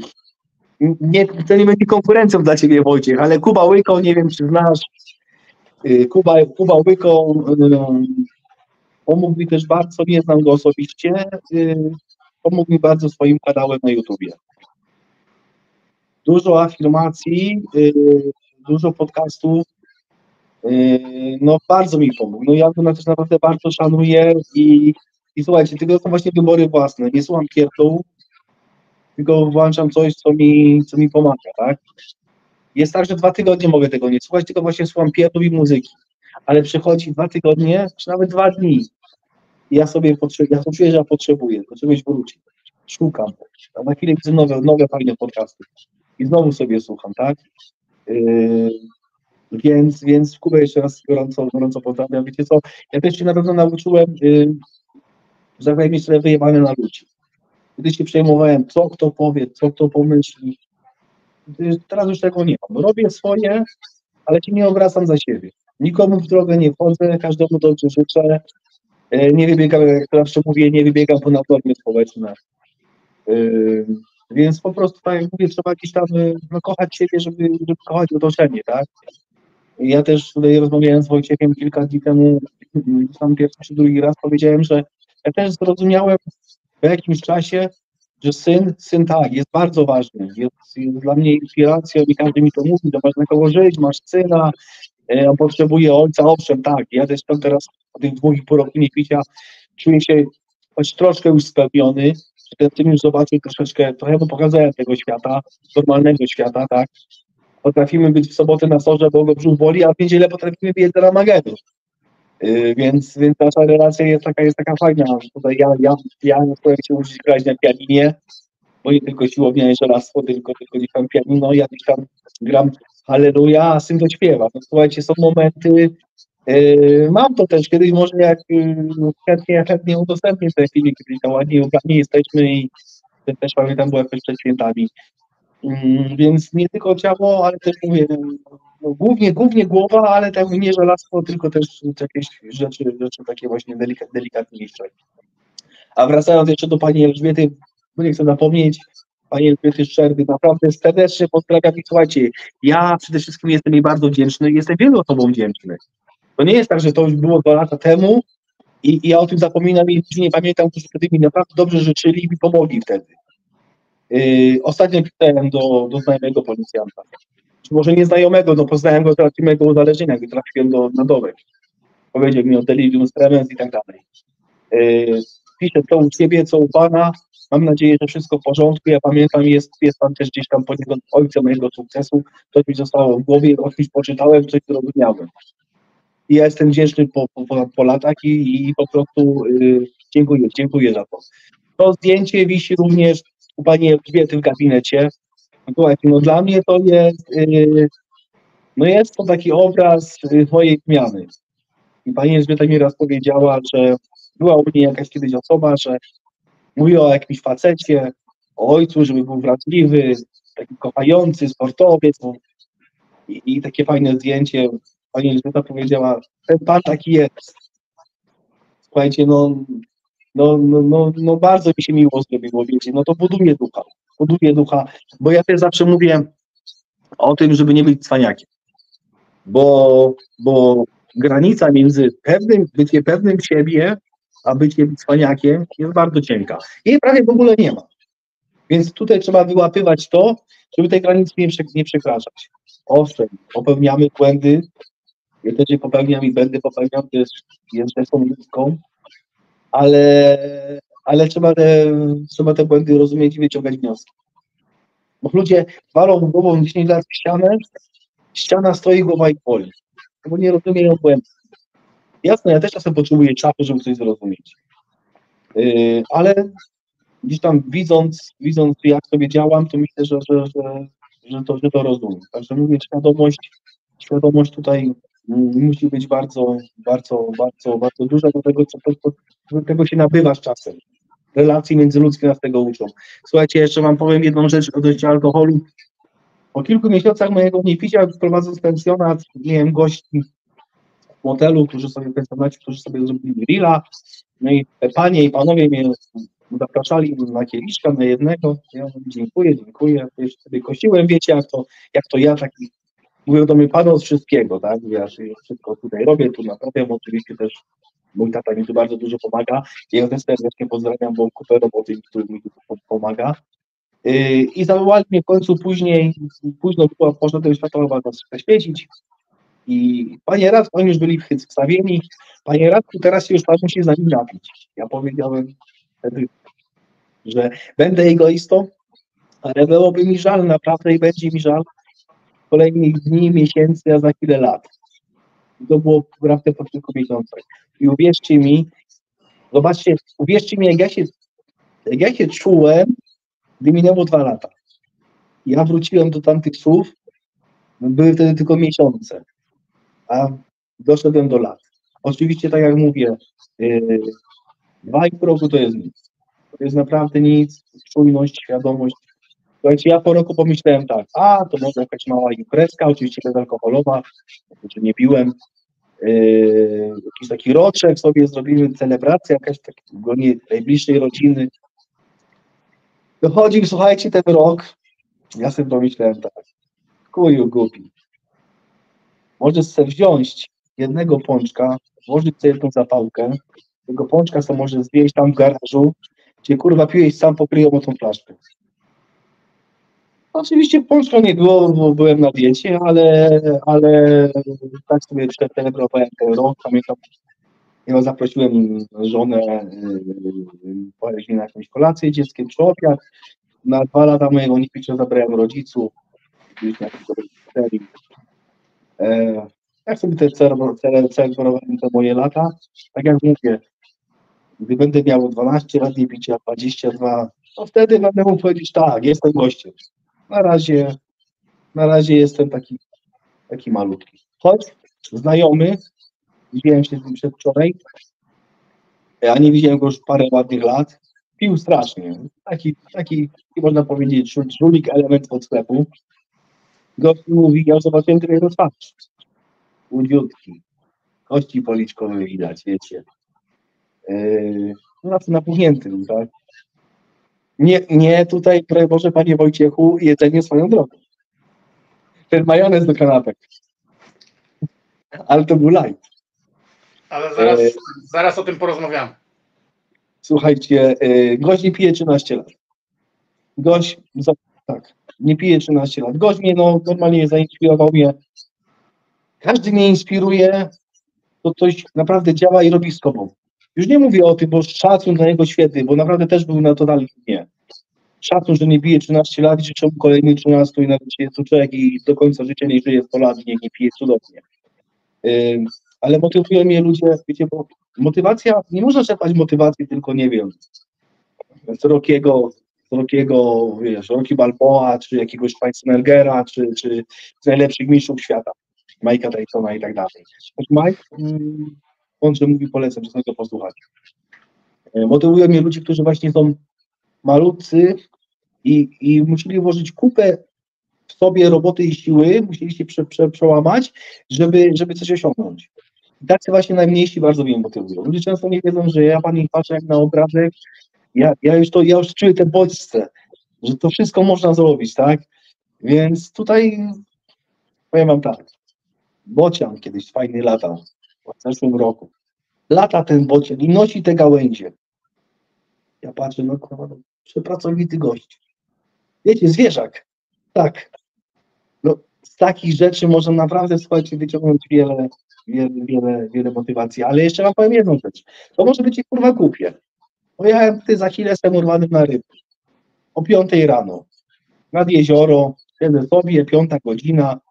to nie będzie konkurencją dla Ciebie, Wojciech, ale Kuba Łyko, nie wiem, czy znasz, Kuba Łyko pomógł mi też bardzo, nie znam go osobiście, pomógł mi bardzo swoim kanałem na YouTubie. Dużo afirmacji, dużo podcastów, no bardzo mi pomógł. No ja go też naprawdę bardzo szanuję i słuchajcie, tylko są właśnie wybory własne. Nie słucham pierdół, tylko włączam coś, co mi pomaga, tak? Jest tak, że 2 tygodnie mogę tego nie słuchać, tylko właśnie słucham pierdół i muzyki. Ale przychodzi 2 tygodnie, czy nawet 2 dni. I ja sobie czuję, że ja potrzebuję do czegoś wrócić. Szukam. A na chwilę widzę nowe fajne podcasty. I znowu sobie słucham, tak? Więc Kubę jeszcze raz gorąco pozdrawiam. Wiecie co, ja też się na pewno nauczyłem, że tak jeszcze wyjebane na ludzi. Kiedyś się przejmowałem, co kto powie, co kto pomyśli. Teraz już tego nie mam. Robię swoje, ale się nie obracam za siebie. Nikomu w drogę nie wchodzę, każdemu dobrze życzę. Nie wybiegam, jak zawsze mówię, nie wybiegam ponad normy społeczne. Więc po prostu, tak jak mówię, trzeba gdzieś tam kochać siebie, żeby kochać otoczenie, tak? Ja też tutaj rozmawiałem z Wojciechem kilka dni temu, sam pierwszy czy drugi raz powiedziałem, że ja też zrozumiałem w jakimś czasie, że syn tak, jest bardzo ważny, jest dla mnie inspiracją i każdy mi to mówi, to masz na kogo żyć, masz syna, on potrzebuje ojca, owszem, tak, ja też tam teraz po tych 2,5 roku nie picia czuję się choć troszkę już spełniony, że ten syn już zobaczył trochę mu pokazałem tego świata, normalnego świata, tak. Potrafimy być w sobotę na sorze, bo go brzuch boli, a w niedzielę potrafimy biec do Armagedon. Więc nasza relacja jest taka fajna. Tutaj ja powiem się uczyć grać na pianinie, bo nie tylko siłownia i żelastwo, tylko gdzieś tam pianino, ja gdzieś tam gram halleluja, a syn to śpiewa. No, słuchajcie, są momenty, mam to też kiedyś może jak chętnie udostępnię te filmiki, kiedy tam ładnie ubrani jesteśmy i też pamiętam, byłem przed świętami. Więc nie tylko ciało, ale też mówię, no, głównie głowa, ale tak nie żelastwo, tylko też jakieś rzeczy takie właśnie delikatniejsze. A wracając jeszcze do pani Elżbiety, bo nie chcę zapomnieć, pani Elżbiety Szczerby, naprawdę serdecznie pozdrawiam i słuchajcie, ja przede wszystkim jestem jej bardzo wdzięczny i jestem wielu osobom wdzięczny. To nie jest tak, że to już było 2 lata temu i ja o tym zapominam i nie pamiętam, którzy wtedy mi naprawdę dobrze życzyli i mi pomogli wtedy. Ostatnio pisałem do znajomego policjanta. Czy może nieznajomego, no poznałem go z racji mojego uzależnienia, gdy trafiłem na dołek. Powiedział mi o delirium tremens i tak dalej. Piszę, co u ciebie, co u pana. Mam nadzieję, że wszystko w porządku. Ja pamiętam, jest pan też gdzieś tam poniekąd ojcem mojego sukcesu. Coś mi zostało w głowie, o czymś poczytałem, coś zrozumiałem. I ja jestem wdzięczny po latach i po prostu dziękuję za to. To zdjęcie wisi również u pani Elżbiety w gabinecie. Słuchajcie, no dla mnie to jest, no jest to taki obraz mojej zmiany. I pani Elżbieta mi raz powiedziała, że była u mnie jakaś kiedyś osoba, że mówiła o jakimś facecie, o ojcu, żeby był wrażliwy, taki kochający, sportowiec. I takie fajne zdjęcie. Pani Elżbieta powiedziała, ten pan taki jest. Słuchajcie, no bardzo mi się miło zrobiło, wiecie, no to buduje ducha, bo ja też zawsze mówię o tym, żeby nie być cwaniakiem, bo granica między byciem pewnym siebie, a byciem cwaniakiem jest bardzo cienka. Jej prawie w ogóle nie ma. Więc tutaj trzeba wyłapywać to, żeby tej granicy nie przekraczać. Owszem, popełniamy błędy, ja też je popełniam i będę popełniał, też jest rzeczą ludzką, ale trzeba te błędy rozumieć i wyciągać wnioski. Bo ludzie walą głową 10 lat w ścianę, ściana stoi, głowa i boli. Bo nie rozumieją błędu. Jasne, ja też czasem potrzebuję czasu, żeby coś zrozumieć. Ale gdzieś tam widząc jak sobie działam, to myślę, że to rozumiem. Także mówię, świadomość tutaj musi być bardzo, bardzo, bardzo, bardzo duża, do tego się nabywa z czasem. Relacje międzyludzkie nas tego uczą. Słuchajcie, jeszcze wam powiem jedną rzecz odnośnie alkoholu. Po kilku miesiącach mojego niepicia, prowadząc pensjonat, miałem gości w motelu, którzy sobie zrobili grilla. No i panie i panowie mnie zapraszali na kieliszka, na jednego. Ja mówię, dziękuję. Jeszcze sobie kościłem, wiecie, jak to ja taki, mówią do mnie, pan od wszystkiego, tak? Ja wszystko tutaj robię, tu naprawiam, oczywiście też mój tata mi tu bardzo dużo pomaga. Ja też serdecznie pozdrawiam, bo kupę roboty, który mi tu pomaga. I zawołali mnie w końcu późno poszedłem światła zaświecić. I panie Radku, oni już byli wstawieni, panie Radku, teraz się już pan musi z nami napić. Ja powiedziałem wtedy, że będę egoistą, ale byłoby mi żal, naprawdę i będzie mi żal kolejnych dni, miesięcy, a za chwilę lat. I to było naprawdę po kilku miesiącach. I uwierzcie mi, zobaczcie, jak ja się czułem, gdy minęło 2 lata. Ja wróciłem do tamtych słów, były wtedy tylko miesiące, a doszedłem do lat. Oczywiście, tak jak mówię, 2,5 roku to jest nic. To jest naprawdę nic, czujność, świadomość. Słuchajcie, ja po roku pomyślałem tak, to może jakaś mała imprezka, oczywiście bezalkoholowa, znaczy nie piłem, jakiś taki roczek sobie zrobimy, celebrację jakaś tak w gronie najbliższej rodziny. Dochodził, słuchajcie, ten rok, ja sobie pomyślałem tak, kuju głupi, możesz sobie wziąć jednego pączka, włożyć sobie jedną zapałkę, tego pączka sobie możesz zjeść tam w garażu, gdzie kurwa piłeś, sam pokryją o tą flaszkę. Oczywiście pączka nie było, bo byłem na diecie, ale tak sobie przetelegrowałem ten rok, pamiętam, ja zaprosiłem żonę, pojeździć na jakąś kolację dzieckiem czy obiad. Na 2 lata mojego niepicia zabrałem rodziców, gdzieś na jakiejś serii. Jak sobie te celebrowałem te moje lata, tak jak mówię, gdy będę miał 12 lat niepicia, 22, to wtedy będę mógł powiedzieć tak, jestem gościem. Na razie jestem taki malutki. Choć znajomy, widziałem się z nim przedwczoraj, a nie widziałem go już parę ładnych lat, pił strasznie. Taki można powiedzieć, żulik element od sklepu. Gość mówi, ja zobaczyłem tylko jego twarz. Łudziutki. Kości policzkowe widać, wiecie. Napuchnięty, tak? Nie tutaj, proszę Boże, panie Wojciechu, jedzenie swoją drogą. Ten majonez do kanapek. Ale to był light. Ale zaraz o tym porozmawiamy. Słuchajcie, gość nie pije 13 lat. Nie pije 13 lat. Gość mnie normalnie zainspirował mnie. Każdy mnie inspiruje, to coś naprawdę działa i robi z tobą. Już nie mówię o tym, bo szacun dla niego świetny, bo naprawdę też był na totalnie nie. Szacun, że nie pije 13 lat i życzę mu kolejnych 13 i nawet jest to człowiek i do końca życia nie żyje 100 lat i nie pije cudownie. Ale motywują mnie ludzie, wiecie, bo motywacja, nie można czerpać motywacji tylko, nie wiem, z Rockiego, wiesz, Rocky Balboa, czy jakiegoś Schwarzeneggera, czy z najlepszych mistrzów świata, Mike'a Tysona i tak dalej. Mike, on, że mówi, polecam, że sobie to posłuchać. Motywują mnie ludzie, którzy właśnie są malutcy i musieli włożyć kupę w sobie roboty i siły, musieli się przełamać, żeby coś osiągnąć. I tacy właśnie najmniejsi bardzo mnie motywują. Ludzie często nie wiedzą, że ja pani patrzę jak na obrazek, ja już czuję te bodźce, że to wszystko można zrobić, tak? Więc tutaj powiem wam tak, bocian kiedyś fajny latał w zeszłym roku. Lata ten bocian i nosi te gałęzie. Ja patrzę, przepracowity gość. Wiecie, zwierzak. Tak. Z takich rzeczy można naprawdę, słuchajcie, wyciągnąć wiele motywacji. Ale jeszcze wam powiem jedną rzecz. To może być kurwa głupie. Pojechałem za Achillesem urwanym na ryby. O 5 rano. Nad jezioro. Siedzę sobie, 5 godzina.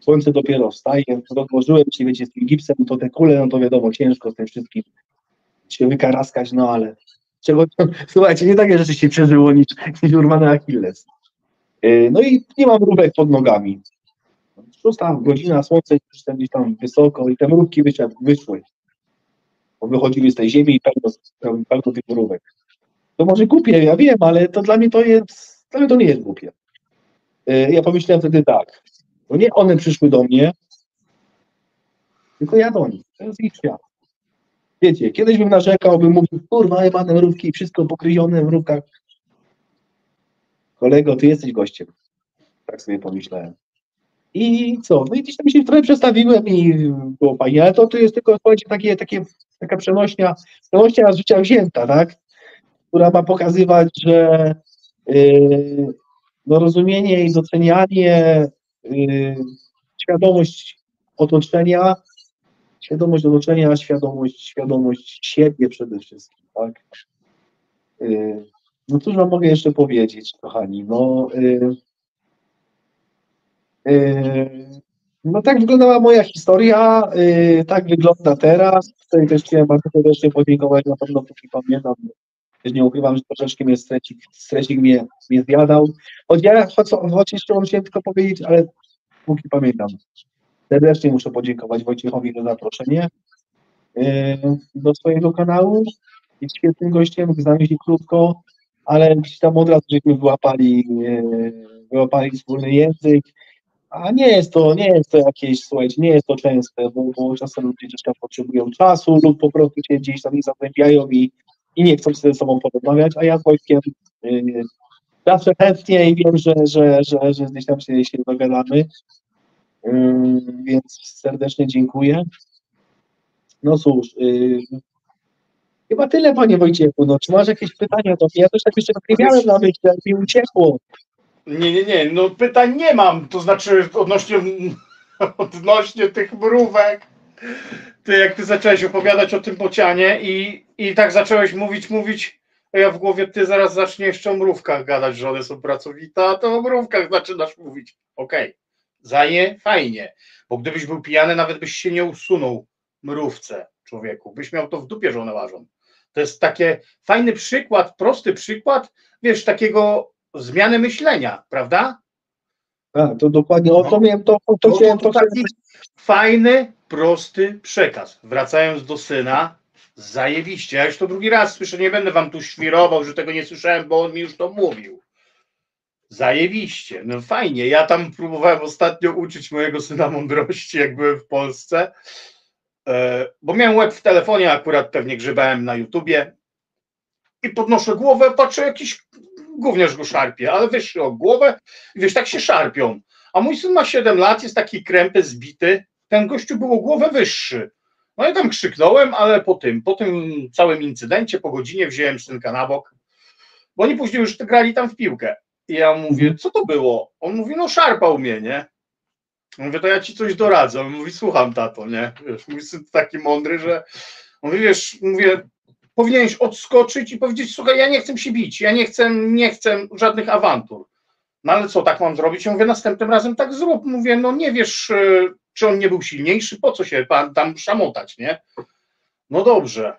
słońce dopiero wstaje, rozłożyłem się, wiecie, z tym gipsem, to te kule, no to wiadomo, ciężko z tym wszystkim się wykaraskać, no ale czego, słuchajcie, nie takie rzeczy się przeżyło niż urwany Achilles. No i nie mam mrówek pod nogami. 6 godzina, słońce gdzieś tam wysoko i te mrówki wyszły. Bo wychodziły z tej ziemi i pełno tych mrówek. To może głupie, ja wiem, ale to dla mnie to nie jest głupie. Ja pomyślałem wtedy tak, to nie one przyszły do mnie, tylko ja do nich. To jest ich świat. Wiecie, kiedyś bym narzekał, bym mówił, kurwa, jebane mrówki, wszystko pokryjone w mrówkach. Kolego, ty jesteś gościem. Tak sobie pomyślałem. I co? No i gdzieś tam się trochę przestawiłem i było fajnie, ale to jest tylko, słuchajcie, taka przenośnia z życia wzięta, tak? Która ma pokazywać, że no rozumienie i docenianie, świadomość otoczenia, świadomość siebie przede wszystkim, tak? No cóż wam mogę jeszcze powiedzieć, kochani, no tak wyglądała moja historia, tak wygląda teraz. Tutaj też chciałem bardzo serdecznie podziękować, na pewno póki pamiętam, nie ukrywam, że troszeczkę mnie stresik mnie zjadał. Choć jeszcze chciałem tylko powiedzieć, ale póki pamiętam, serdecznie muszę podziękować Wojciechowi za zaproszenie do swojego kanału. Jest świetnym gościem, znamy się krótko, ale gdzieś tam od razu żeśmy wyłapali wspólny język. A nie jest to jakieś, słuchajcie, nie jest to częste, bo czasem ludzie gdzieś tam potrzebują czasu lub po prostu się gdzieś tam nie zagłębiają i nie chcą się ze sobą porozmawiać, a ja z Wojtkiem zawsze chętnie i wiem, że gdzieś tam się dogadamy, więc serdecznie dziękuję. No cóż, chyba tyle, panie Wojciechu, no czy masz jakieś pytania do mnie? Ja też tak jeszcze nie miałem na myśli, ale mi uciekło. Nie, no pytań nie mam, to znaczy odnośnie tych mrówek. Jak ty zacząłeś opowiadać o tym bocianie i tak zacząłeś mówić, a ja w głowie, ty zaraz zaczniesz jeszcze o mrówkach gadać, że one są pracowite, a to o mrówkach zaczynasz mówić. Okej, fajnie, bo gdybyś był pijany, nawet byś się nie usunął mrówce, człowieku, byś miał to w dupie, że one ważą. To jest taki fajny przykład, prosty przykład, wiesz, takiego zmiany myślenia, prawda? Tak, to dokładnie o to miałem, to taki fajny, prosty przekaz. Wracając do syna, zajebiście. Ja już to drugi raz słyszę, nie będę wam tu świrował, że tego nie słyszałem, bo on mi już to mówił. Zajebiście, no fajnie. Ja tam próbowałem ostatnio uczyć mojego syna mądrości, jak byłem w Polsce, bo miałem łeb w telefonie, akurat pewnie grzebałem na YouTubie i podnoszę głowę, patrzę, jakiś gówniarz go szarpie, ale wyższy o głowę i wiesz, tak się szarpią. A mój syn ma 7 lat, jest taki krępy, zbity, ten gościu był o głowę wyższy. No i tam krzyknąłem, ale po tym całym incydencie, po godzinie wziąłem synka na bok, bo oni później już grali tam w piłkę. I ja mówię, co to było? On mówi, no szarpał mnie, nie? Mówię, to ja ci coś doradzę. On mówi, słucham, tato, nie? Wiesz, mój syn taki mądry, że mówi, wiesz, mówię, powinieneś odskoczyć i powiedzieć, słuchaj, ja nie chcę się bić, ja nie chcę żadnych awantur. No ale co, tak mam zrobić? Ja mówię, następnym razem tak zrób. Mówię, no nie wiesz, czy on nie był silniejszy, po co się pan tam szamotać, nie? No dobrze.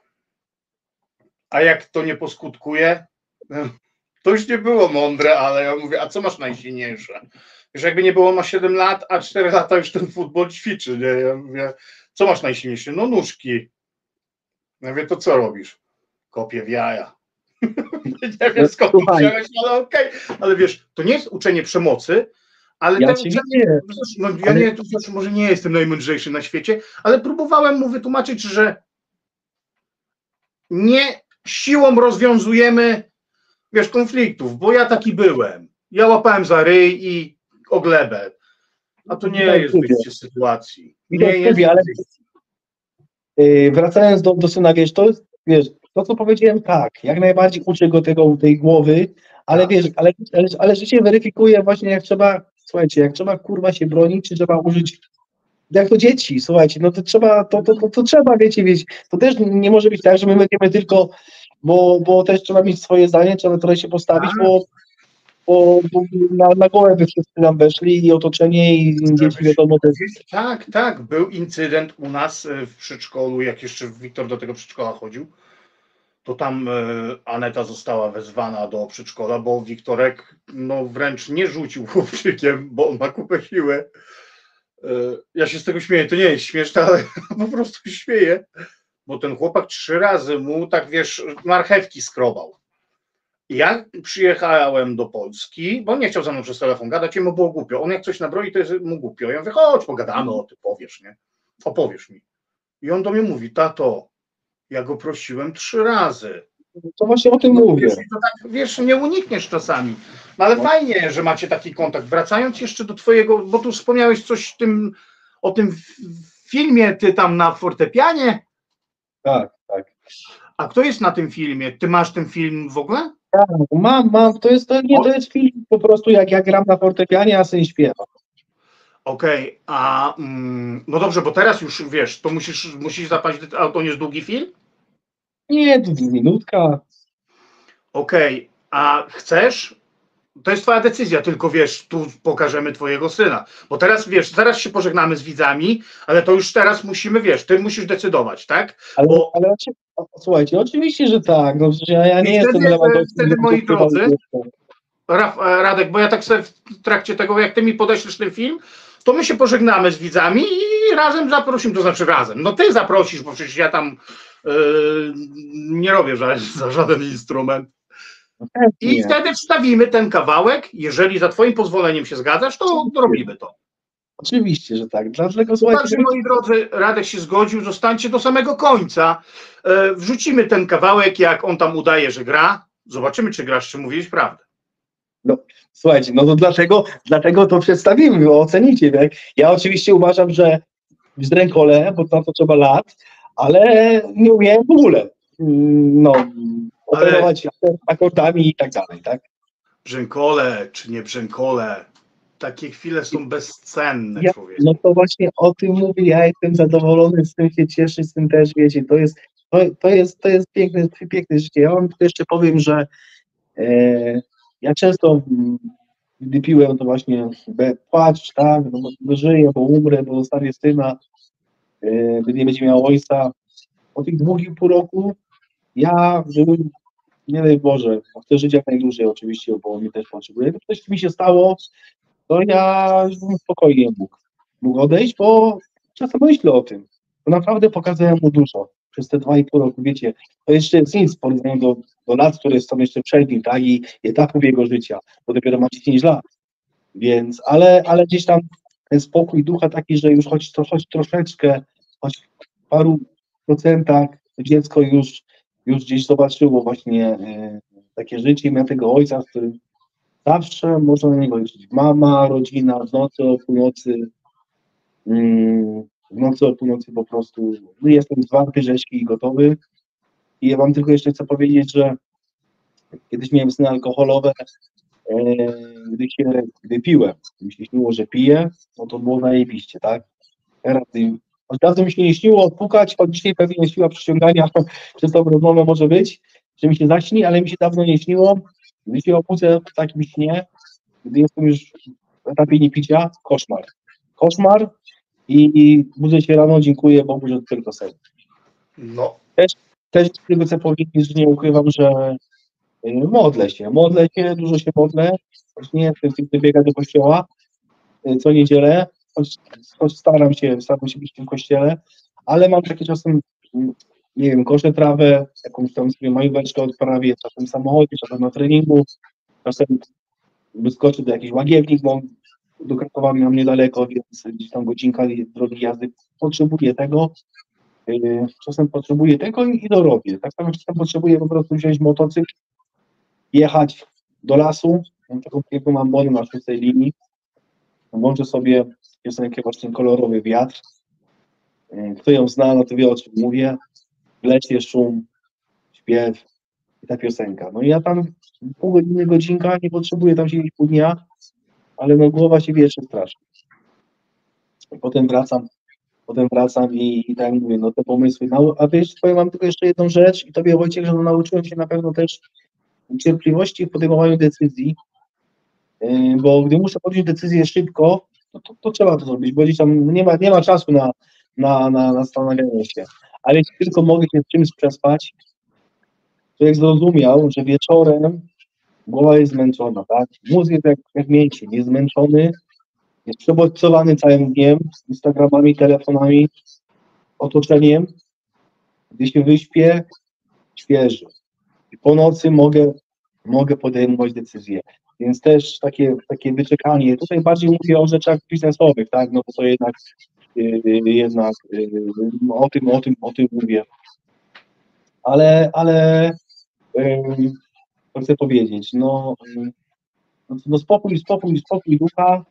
A jak to nie poskutkuje? To już nie było mądre, ale ja mówię, a co masz najsilniejsze? Wiesz, jakby nie było, on ma 7 lat, a 4 lata już ten futbol ćwiczy, nie? Ja mówię, co masz najsilniejsze? No nóżki. Ja mówię, to co robisz? Kopię w jaja. Nie wiem, skąd to wziąłeś, ale okej. Ale wiesz, to nie jest uczenie przemocy, ale ja ten uczenie, no, ja nie, to znaczy, może nie jestem najmądrzejszy na świecie, ale próbowałem mu wytłumaczyć, że nie siłą rozwiązujemy, wiesz, konfliktów, bo ja taki byłem. Ja łapałem za ryj i o glebę. A to nie jest wyjście z sytuacji. Nie jest. Ale wracając do syna, wiesz, to jest, wiesz, to co powiedziałem, tak, jak najbardziej uczę go tej głowy, ale wiesz, ale życie weryfikuje właśnie, jak trzeba, słuchajcie, jak trzeba kurwa się bronić, czy trzeba użyć, jak to dzieci, słuchajcie, no to trzeba, wiecie, to też nie może być tak, że my będziemy tylko, bo też trzeba mieć swoje zdanie, trzeba trochę się postawić, bo na gołę by wszyscy nam weszli i otoczenie i dzieci wiadomo też. Tak, był incydent u nas w przedszkolu, jak jeszcze Wiktor do tego przedszkola chodził, to tam Aneta została wezwana do przedszkola, bo Wiktorek no wręcz nie rzucił chłopczykiem, bo on ma kupę siły. Ja się z tego śmieję, to nie jest śmieszne, ale po prostu śmieję, bo ten chłopak 3 razy mu, tak wiesz, marchewki skrobał. Ja przyjechałem do Polski, bo on nie chciał ze mną przez telefon gadać, jemu było głupio. On jak coś nabroi, to jest mu głupio. Ja mówię, chodź, pogadamy o tym, powiesz, nie? Opowiesz mi. I on do mnie mówi, tato, ja go prosiłem 3 razy. To właśnie o tym mówię. To tak, wiesz, nie unikniesz czasami. No ale fajnie, że macie taki kontakt. Wracając jeszcze do twojego, bo tu wspomniałeś coś o tym filmie, ty tam na fortepianie. Tak. A kto jest na tym filmie? Ty masz ten film w ogóle? Tak, mam. To jest film po prostu, jak ja gram na fortepianie, a syn śpiewa. Okej, no dobrze, bo teraz już wiesz, to musisz zapaść, a to nie jest długi film? Nie, minutka. Okej, a chcesz? To jest twoja decyzja, tylko wiesz, tu pokażemy twojego syna. Bo teraz wiesz, zaraz się pożegnamy z widzami, ale to już teraz musimy, wiesz, ty musisz decydować, tak? Ale słuchajcie, oczywiście, że tak. No, ja nie jestem wtedy, moi drodzy, Radek, bo ja tak sobie w trakcie tego, jak ty mi podeślesz ten film, to my się pożegnamy z widzami i razem zaprosimy, to znaczy razem. No ty zaprosisz, bo przecież ja tam nie robię za żaden instrument. I wtedy wstawimy ten kawałek, jeżeli za twoim pozwoleniem się zgadzasz, to robimy to. Oczywiście, że tak. Dlatego słuchajcie, moi drodzy, Radek się zgodził, zostańcie do samego końca. Wrzucimy ten kawałek, jak on tam udaje, że gra. Zobaczymy, czy grasz, czy mówisz prawdę. No, słuchajcie, no to dlatego to przedstawimy, bo ocenicie. Tak? Ja oczywiście uważam, że Bzdrękole, bo na to trzeba lat, ale nie umiem w ogóle operować akordami i tak dalej, tak? Brzękole czy nie brzękole, takie chwile są bezcenne, człowieku. No to właśnie o tym mówię, ja jestem zadowolony, z tym się cieszę, z tym też, wiecie, to jest piękne życie. Ja wam jeszcze powiem, że ja często, gdy piłem, to właśnie płacz, tak, no bo żyję, bo umrę, bo zostawię syna, gdy nie będzie miał ojca. Po tych 2,5 roku ja żyłem, nie daj Boże, chcę żyć jak najdłużej oczywiście, bo mnie też potrzebuje. Gdyby coś mi się stało, to ja już bym spokojnie mógł odejść, bo czasem myślę o tym. Bo naprawdę pokazałem mu dużo przez te 2,5 roku, wiecie, to jeszcze jest nic w porównaniu do lat, które są jeszcze przed nim, tak, i etapów jego życia, bo dopiero ma 10 lat. Więc, ale gdzieś tam ten spokój ducha taki, że już choć troszeczkę, choć w paru procentach dziecko już gdzieś zobaczyło właśnie takie życie i miał tego ojca, z którym zawsze można na niego liczyć. Mama, rodzina, w nocy o północy po prostu jestem zwarty, rzeźki i gotowy. I ja wam tylko jeszcze chcę powiedzieć, że kiedyś miałem sny alkoholowe, gdy piłem. Mi się śniło, że piję, no to było zajebiście, tak? Teraz od razu mi się nie śniło odpukać, choć dzisiaj pewnie siła przyciągania przez tą rozmowę może być, że mi się zaśni, ale mi się dawno nie śniło. Gdy się obudzę w takim śnie, gdy jestem już w etapie niepicia, koszmar i budzę się rano, dziękuję Bogu, że tylko sen. No. Też tego chcę powiedzieć, że nie ukrywam, że modlę się, dużo się modlę, choć nie jestem tym, który biega do kościoła co niedzielę, choć staram się być w tym kościele, ale mam takie czasem, nie wiem, koszę trawę, jakąś tam sobie majóweczkę odprawię, czasem w samochodzie, czasem na treningu, czasem wyskoczę do jakichś łagiewnik, bo do Krakowa mam niedaleko, więc gdzieś tam godzinka drogi jazdy, potrzebuję tego, czasem potrzebuję tego i to robię. Tak samo czasem potrzebuję po prostu wziąć motocykl, jechać do lasu, taką mam modę na 6 linii, włączę sobie piosenkę właśnie Kolorowy wiatr. Kto ją zna, no to wie, o czym mówię. W lesie szum, śpiew i ta piosenka. No i ja tam pół godziny, godzinka, nie potrzebuję tam siedzieć pół dnia, ale no głowa się wierzy strasznie. Potem wracam i tak mówię, no te pomysły. A wiesz, powiem wam tylko jeszcze jedną rzecz i tobie, Wojciech, że nauczyłem się na pewno też cierpliwości w podejmowaniu decyzji, bo gdy muszę podjąć decyzję szybko, to trzeba to zrobić, bo gdzieś tam nie ma czasu na zastanawianie się. Ale jeśli tylko mogę się z czymś przespać, to jak zrozumiał, że wieczorem głowa jest zmęczona, tak? Mózg jest jak mięsień, jest zmęczony, jest przebodźcowany całym dniem, Instagramami, telefonami, otoczeniem. Gdy się wyśpię, świeży. I po nocy mogę podejmować decyzje. Więc też takie wyczekanie. Tutaj bardziej mówię o rzeczach biznesowych, tak? No bo to jednak o tym mówię. Ale co chcę powiedzieć, no spokój ducha,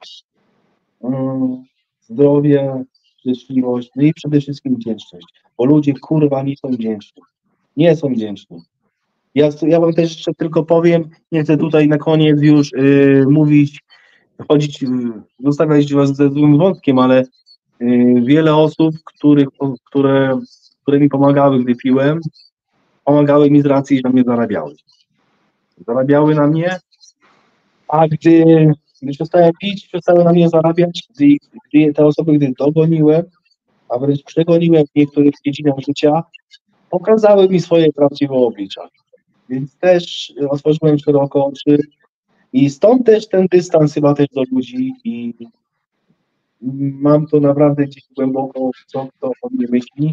zdrowie, życzliwość, no i przede wszystkim wdzięczność, bo ludzie kurwa nie są wdzięczni. Nie są wdzięczni. Ja wam też jeszcze tylko powiem, nie chcę tutaj na koniec już mówić, zostawiać was ze złym wątkiem, ale wiele osób, które mi pomagały, gdy piłem, pomagały mi z racji, że na mnie zarabiały. Zarabiały na mnie, a gdy przestałem pić, przestały na mnie zarabiać, gdy te osoby, gdy dogoniłem, a wręcz przegoniłem w niektórych dziedzinach życia, pokazały mi swoje prawdziwe oblicza. Więc też otworzyłem szeroko oczy i stąd też ten dystans chyba też do ludzi i mam to naprawdę gdzieś głęboko, co kto o mnie myśli.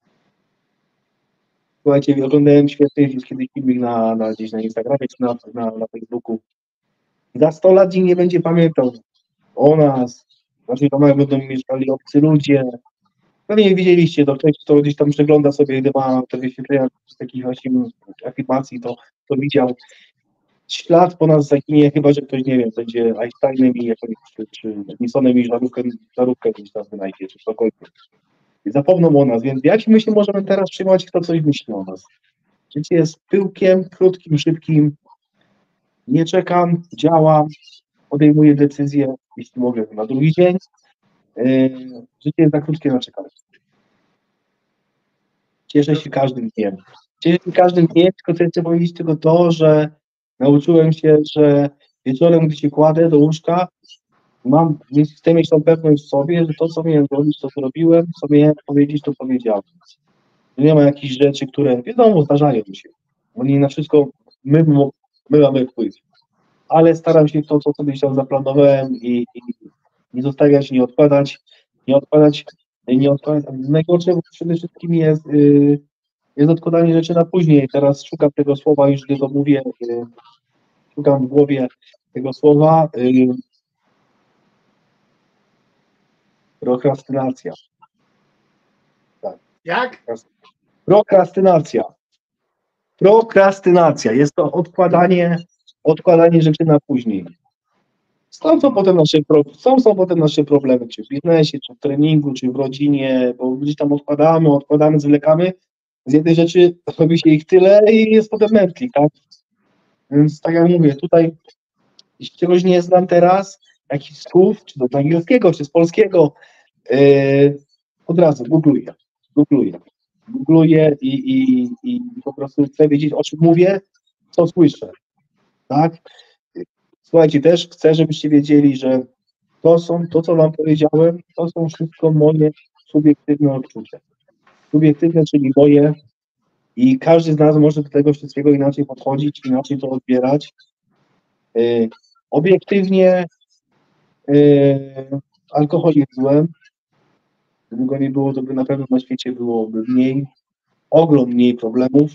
Słuchajcie, oglądałem świetny kiedyś filmik gdzieś na Instagramie czy na Facebooku. Za 100 lat dzień nie będzie pamiętał o nas, w naszych domach będą mieszkali obcy ludzie. Pewnie widzieliście, to ktoś, kto gdzieś tam przegląda sobie, gdy ma te wyświetlenia z takich właśnie afirmacji, to widział. Ślad po nas zaginie, chyba że ktoś, nie wiem, będzie Einsteinem i jakimś, czy Nisonem i żarówkę gdzieś tam wynajdzie, czy cokolwiek. I zapomną o nas, więc jak my się możemy teraz trzymać, kto coś myśli o nas? Życie jest pyłkiem, krótkim, szybkim. Nie czekam, działam, podejmuję decyzję, jeśli mogę, na drugi dzień. Życie jest za krótkie na czekanie. Cieszę się każdym dniem. Cieszę się każdym dniem, tylko chcę powiedzieć tylko to, że nauczyłem się, że wieczorem, gdy się kładę do łóżka, chcę mieć tą pewność w sobie, że to, co miałem zrobić, to zrobiłem, co miałem powiedzieć, to powiedziałem. Nie ma jakichś rzeczy, które, wiadomo, zdarzają się. Bo nie na wszystko my mamy wpływ. Ale staram się to, co sobie tam zaplanowałem i nie zostawiać, nie odkładać. Najgorsze przede wszystkim jest odkładanie rzeczy na później. Teraz szukam tego słowa, już gdy to mówię, szukam w głowie tego słowa. Prokrastynacja. Tak. Jak? Prokrastynacja. Jest to odkładanie rzeczy na później. Stąd są potem nasze problemy, czy w biznesie, czy w treningu, czy w rodzinie, bo gdzieś tam odkładamy, zwlekamy. Z jednej rzeczy robi się ich tyle i jest potem mętlik, tak? Więc tak jak mówię, tutaj jeśli czegoś nie znam teraz, jakichś słów, czy do angielskiego, czy z polskiego, od razu googluję i po prostu chcę wiedzieć, o czym mówię, co słyszę, tak? Słuchajcie, też chcę, żebyście wiedzieli, że to, co wam powiedziałem, to są wszystko moje subiektywne odczucia. Subiektywne, czyli moje i każdy z nas może do tego wszystkiego inaczej podchodzić, inaczej to odbierać. Obiektywnie alkohol jest złem. Gdyby go nie było, to by na pewno na świecie byłoby ogrom mniej problemów.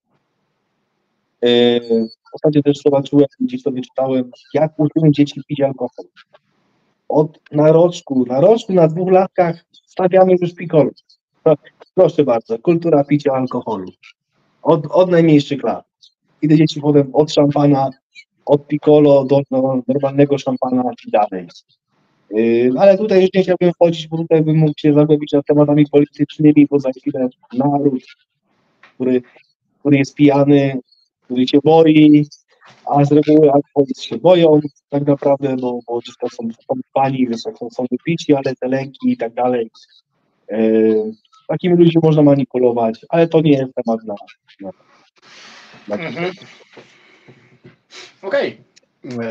Ostatnio też zobaczyłem, gdzieś sobie czytałem, jak uczymy dzieci pić alkohol. Na roczku, na 2 latkach stawiamy już piccolo. Proszę bardzo, kultura picia alkoholu. Od najmniejszych lat. I te dzieci potem od szampana, od piccolo do normalnego szampana i dalej. Ale tutaj już nie chciałbym wchodzić, bo tutaj bym mógł się zagłębić nad tematami politycznymi, bo za chwilę naród, który jest pijany, który się boi, a z reguły alkoholicy się boją tak naprawdę, bo dziecka są pompani, są wypici, ale te lęki i tak dalej. Takimi ludźmi można manipulować, ale to nie jest temat na Okej.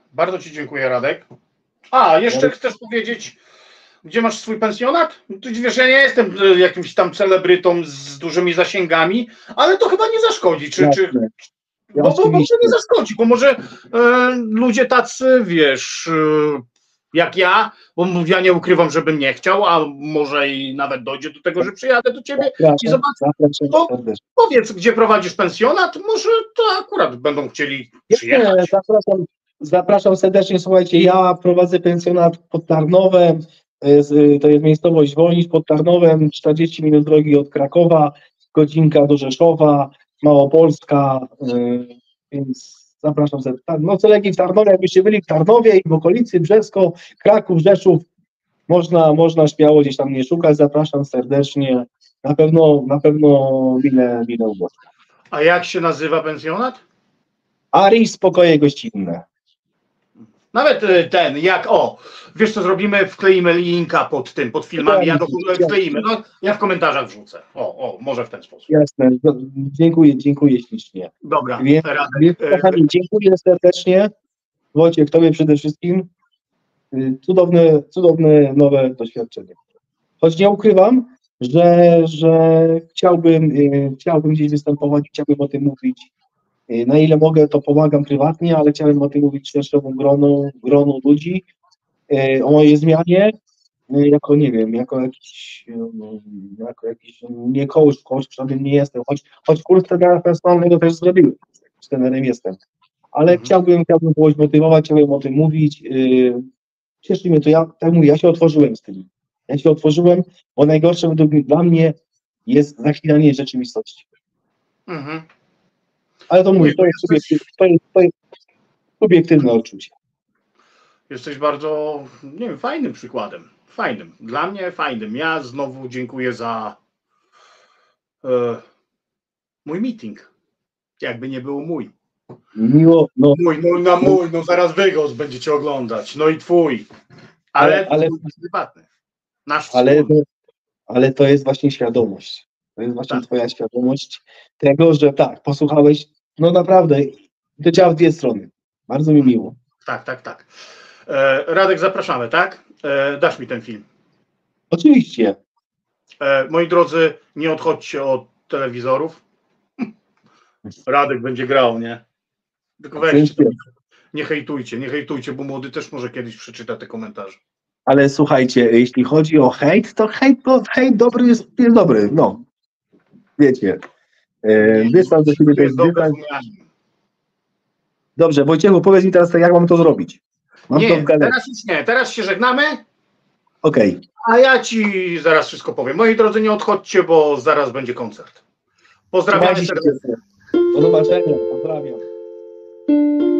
Bardzo Ci dziękuję, Radek. A, jeszcze chcesz powiedzieć, gdzie masz swój pensjonat? Tu wiesz, ja nie jestem jakimś tam celebrytą z dużymi zasięgami, ale to chyba nie zaszkodzi. Bo nie zaszkodzi, bo może ludzie tacy, wiesz, jak ja, bo ja nie ukrywam, żebym nie chciał, a może i nawet dojdzie do tego, że przyjadę do ciebie i zobaczę. Powiedz, gdzie prowadzisz pensjonat, może to akurat będą chcieli przyjechać. Zapraszam serdecznie, słuchajcie, ja prowadzę pensjonat pod Tarnowem, to jest miejscowość Wolnic pod Tarnowem, 40 minut drogi od Krakowa, godzinka do Rzeszowa, Małopolska, więc zapraszam serdecznie. Noclegi w Tarnowie, jakbyście byli w Tarnowie i w okolicy, Brzesko, Kraków, Rzeszów, można śmiało gdzieś tam mnie szukać, zapraszam serdecznie, na pewno mile ugoszczę. A jak się nazywa pensjonat? Aris, pokoje gościnne. Nawet wiesz co zrobimy? Wkleimy linka pod tym, pod filmami, wkleimy, ja w komentarzach wrzucę. Może w ten sposób. Jasne, dziękuję ślicznie. Dobra, więc kochani, dziękuję serdecznie. Wojciech, tobie przede wszystkim. Cudowne nowe doświadczenie. Choć nie ukrywam, że chciałbym gdzieś występować, chciałbym o tym mówić. Na ile mogę, to pomagam prywatnie, ale chciałem o tym mówić szerszemu gronu ludzi, o mojej zmianie, jako jakiś nie coach żaden nie jestem, choć kurs trenera personalnego też zrobiłem, z trenerem jestem, ale chciałbym kogoś motywować, chciałbym o tym mówić, cieszy mnie to, ja się otworzyłem z tym, bo najgorsze dla mnie jest zaklinanie rzeczywistości. Ale to mówię, to jest subiektywne odczucie. Jesteś bardzo, nie wiem, fajnym przykładem. Fajnym. Dla mnie fajnym. Ja znowu dziękuję za mój meeting. Jakby nie był mój. Miło, zaraz wy go będziecie oglądać. No i twój. Ale prywatny. Nasz ale to jest właśnie świadomość. To jest właśnie twoja świadomość tego, że tak, posłuchałeś, naprawdę, to działa w dwie strony. Bardzo mi miło. Tak. Radek, zapraszamy, tak? Dasz mi ten film. Oczywiście. Moi drodzy, nie odchodźcie od telewizorów. Radek będzie grał, nie? Tylko weźcie, nie hejtujcie, bo młody też może kiedyś przeczyta te komentarze. Ale słuchajcie, jeśli chodzi o hejt, to hejt dobry jest dobry, no. Wiecie. Dystans do siebie to jest dystans. Dobrze, Wojciechu, powiedz mi teraz, jak mam to zrobić? Teraz już nie. Teraz się żegnamy. Okej. A ja ci zaraz wszystko powiem. Moi drodzy, nie odchodźcie, bo zaraz będzie koncert. Pozdrawiam serdecznie. Do zobaczenia. Pozdrawiam.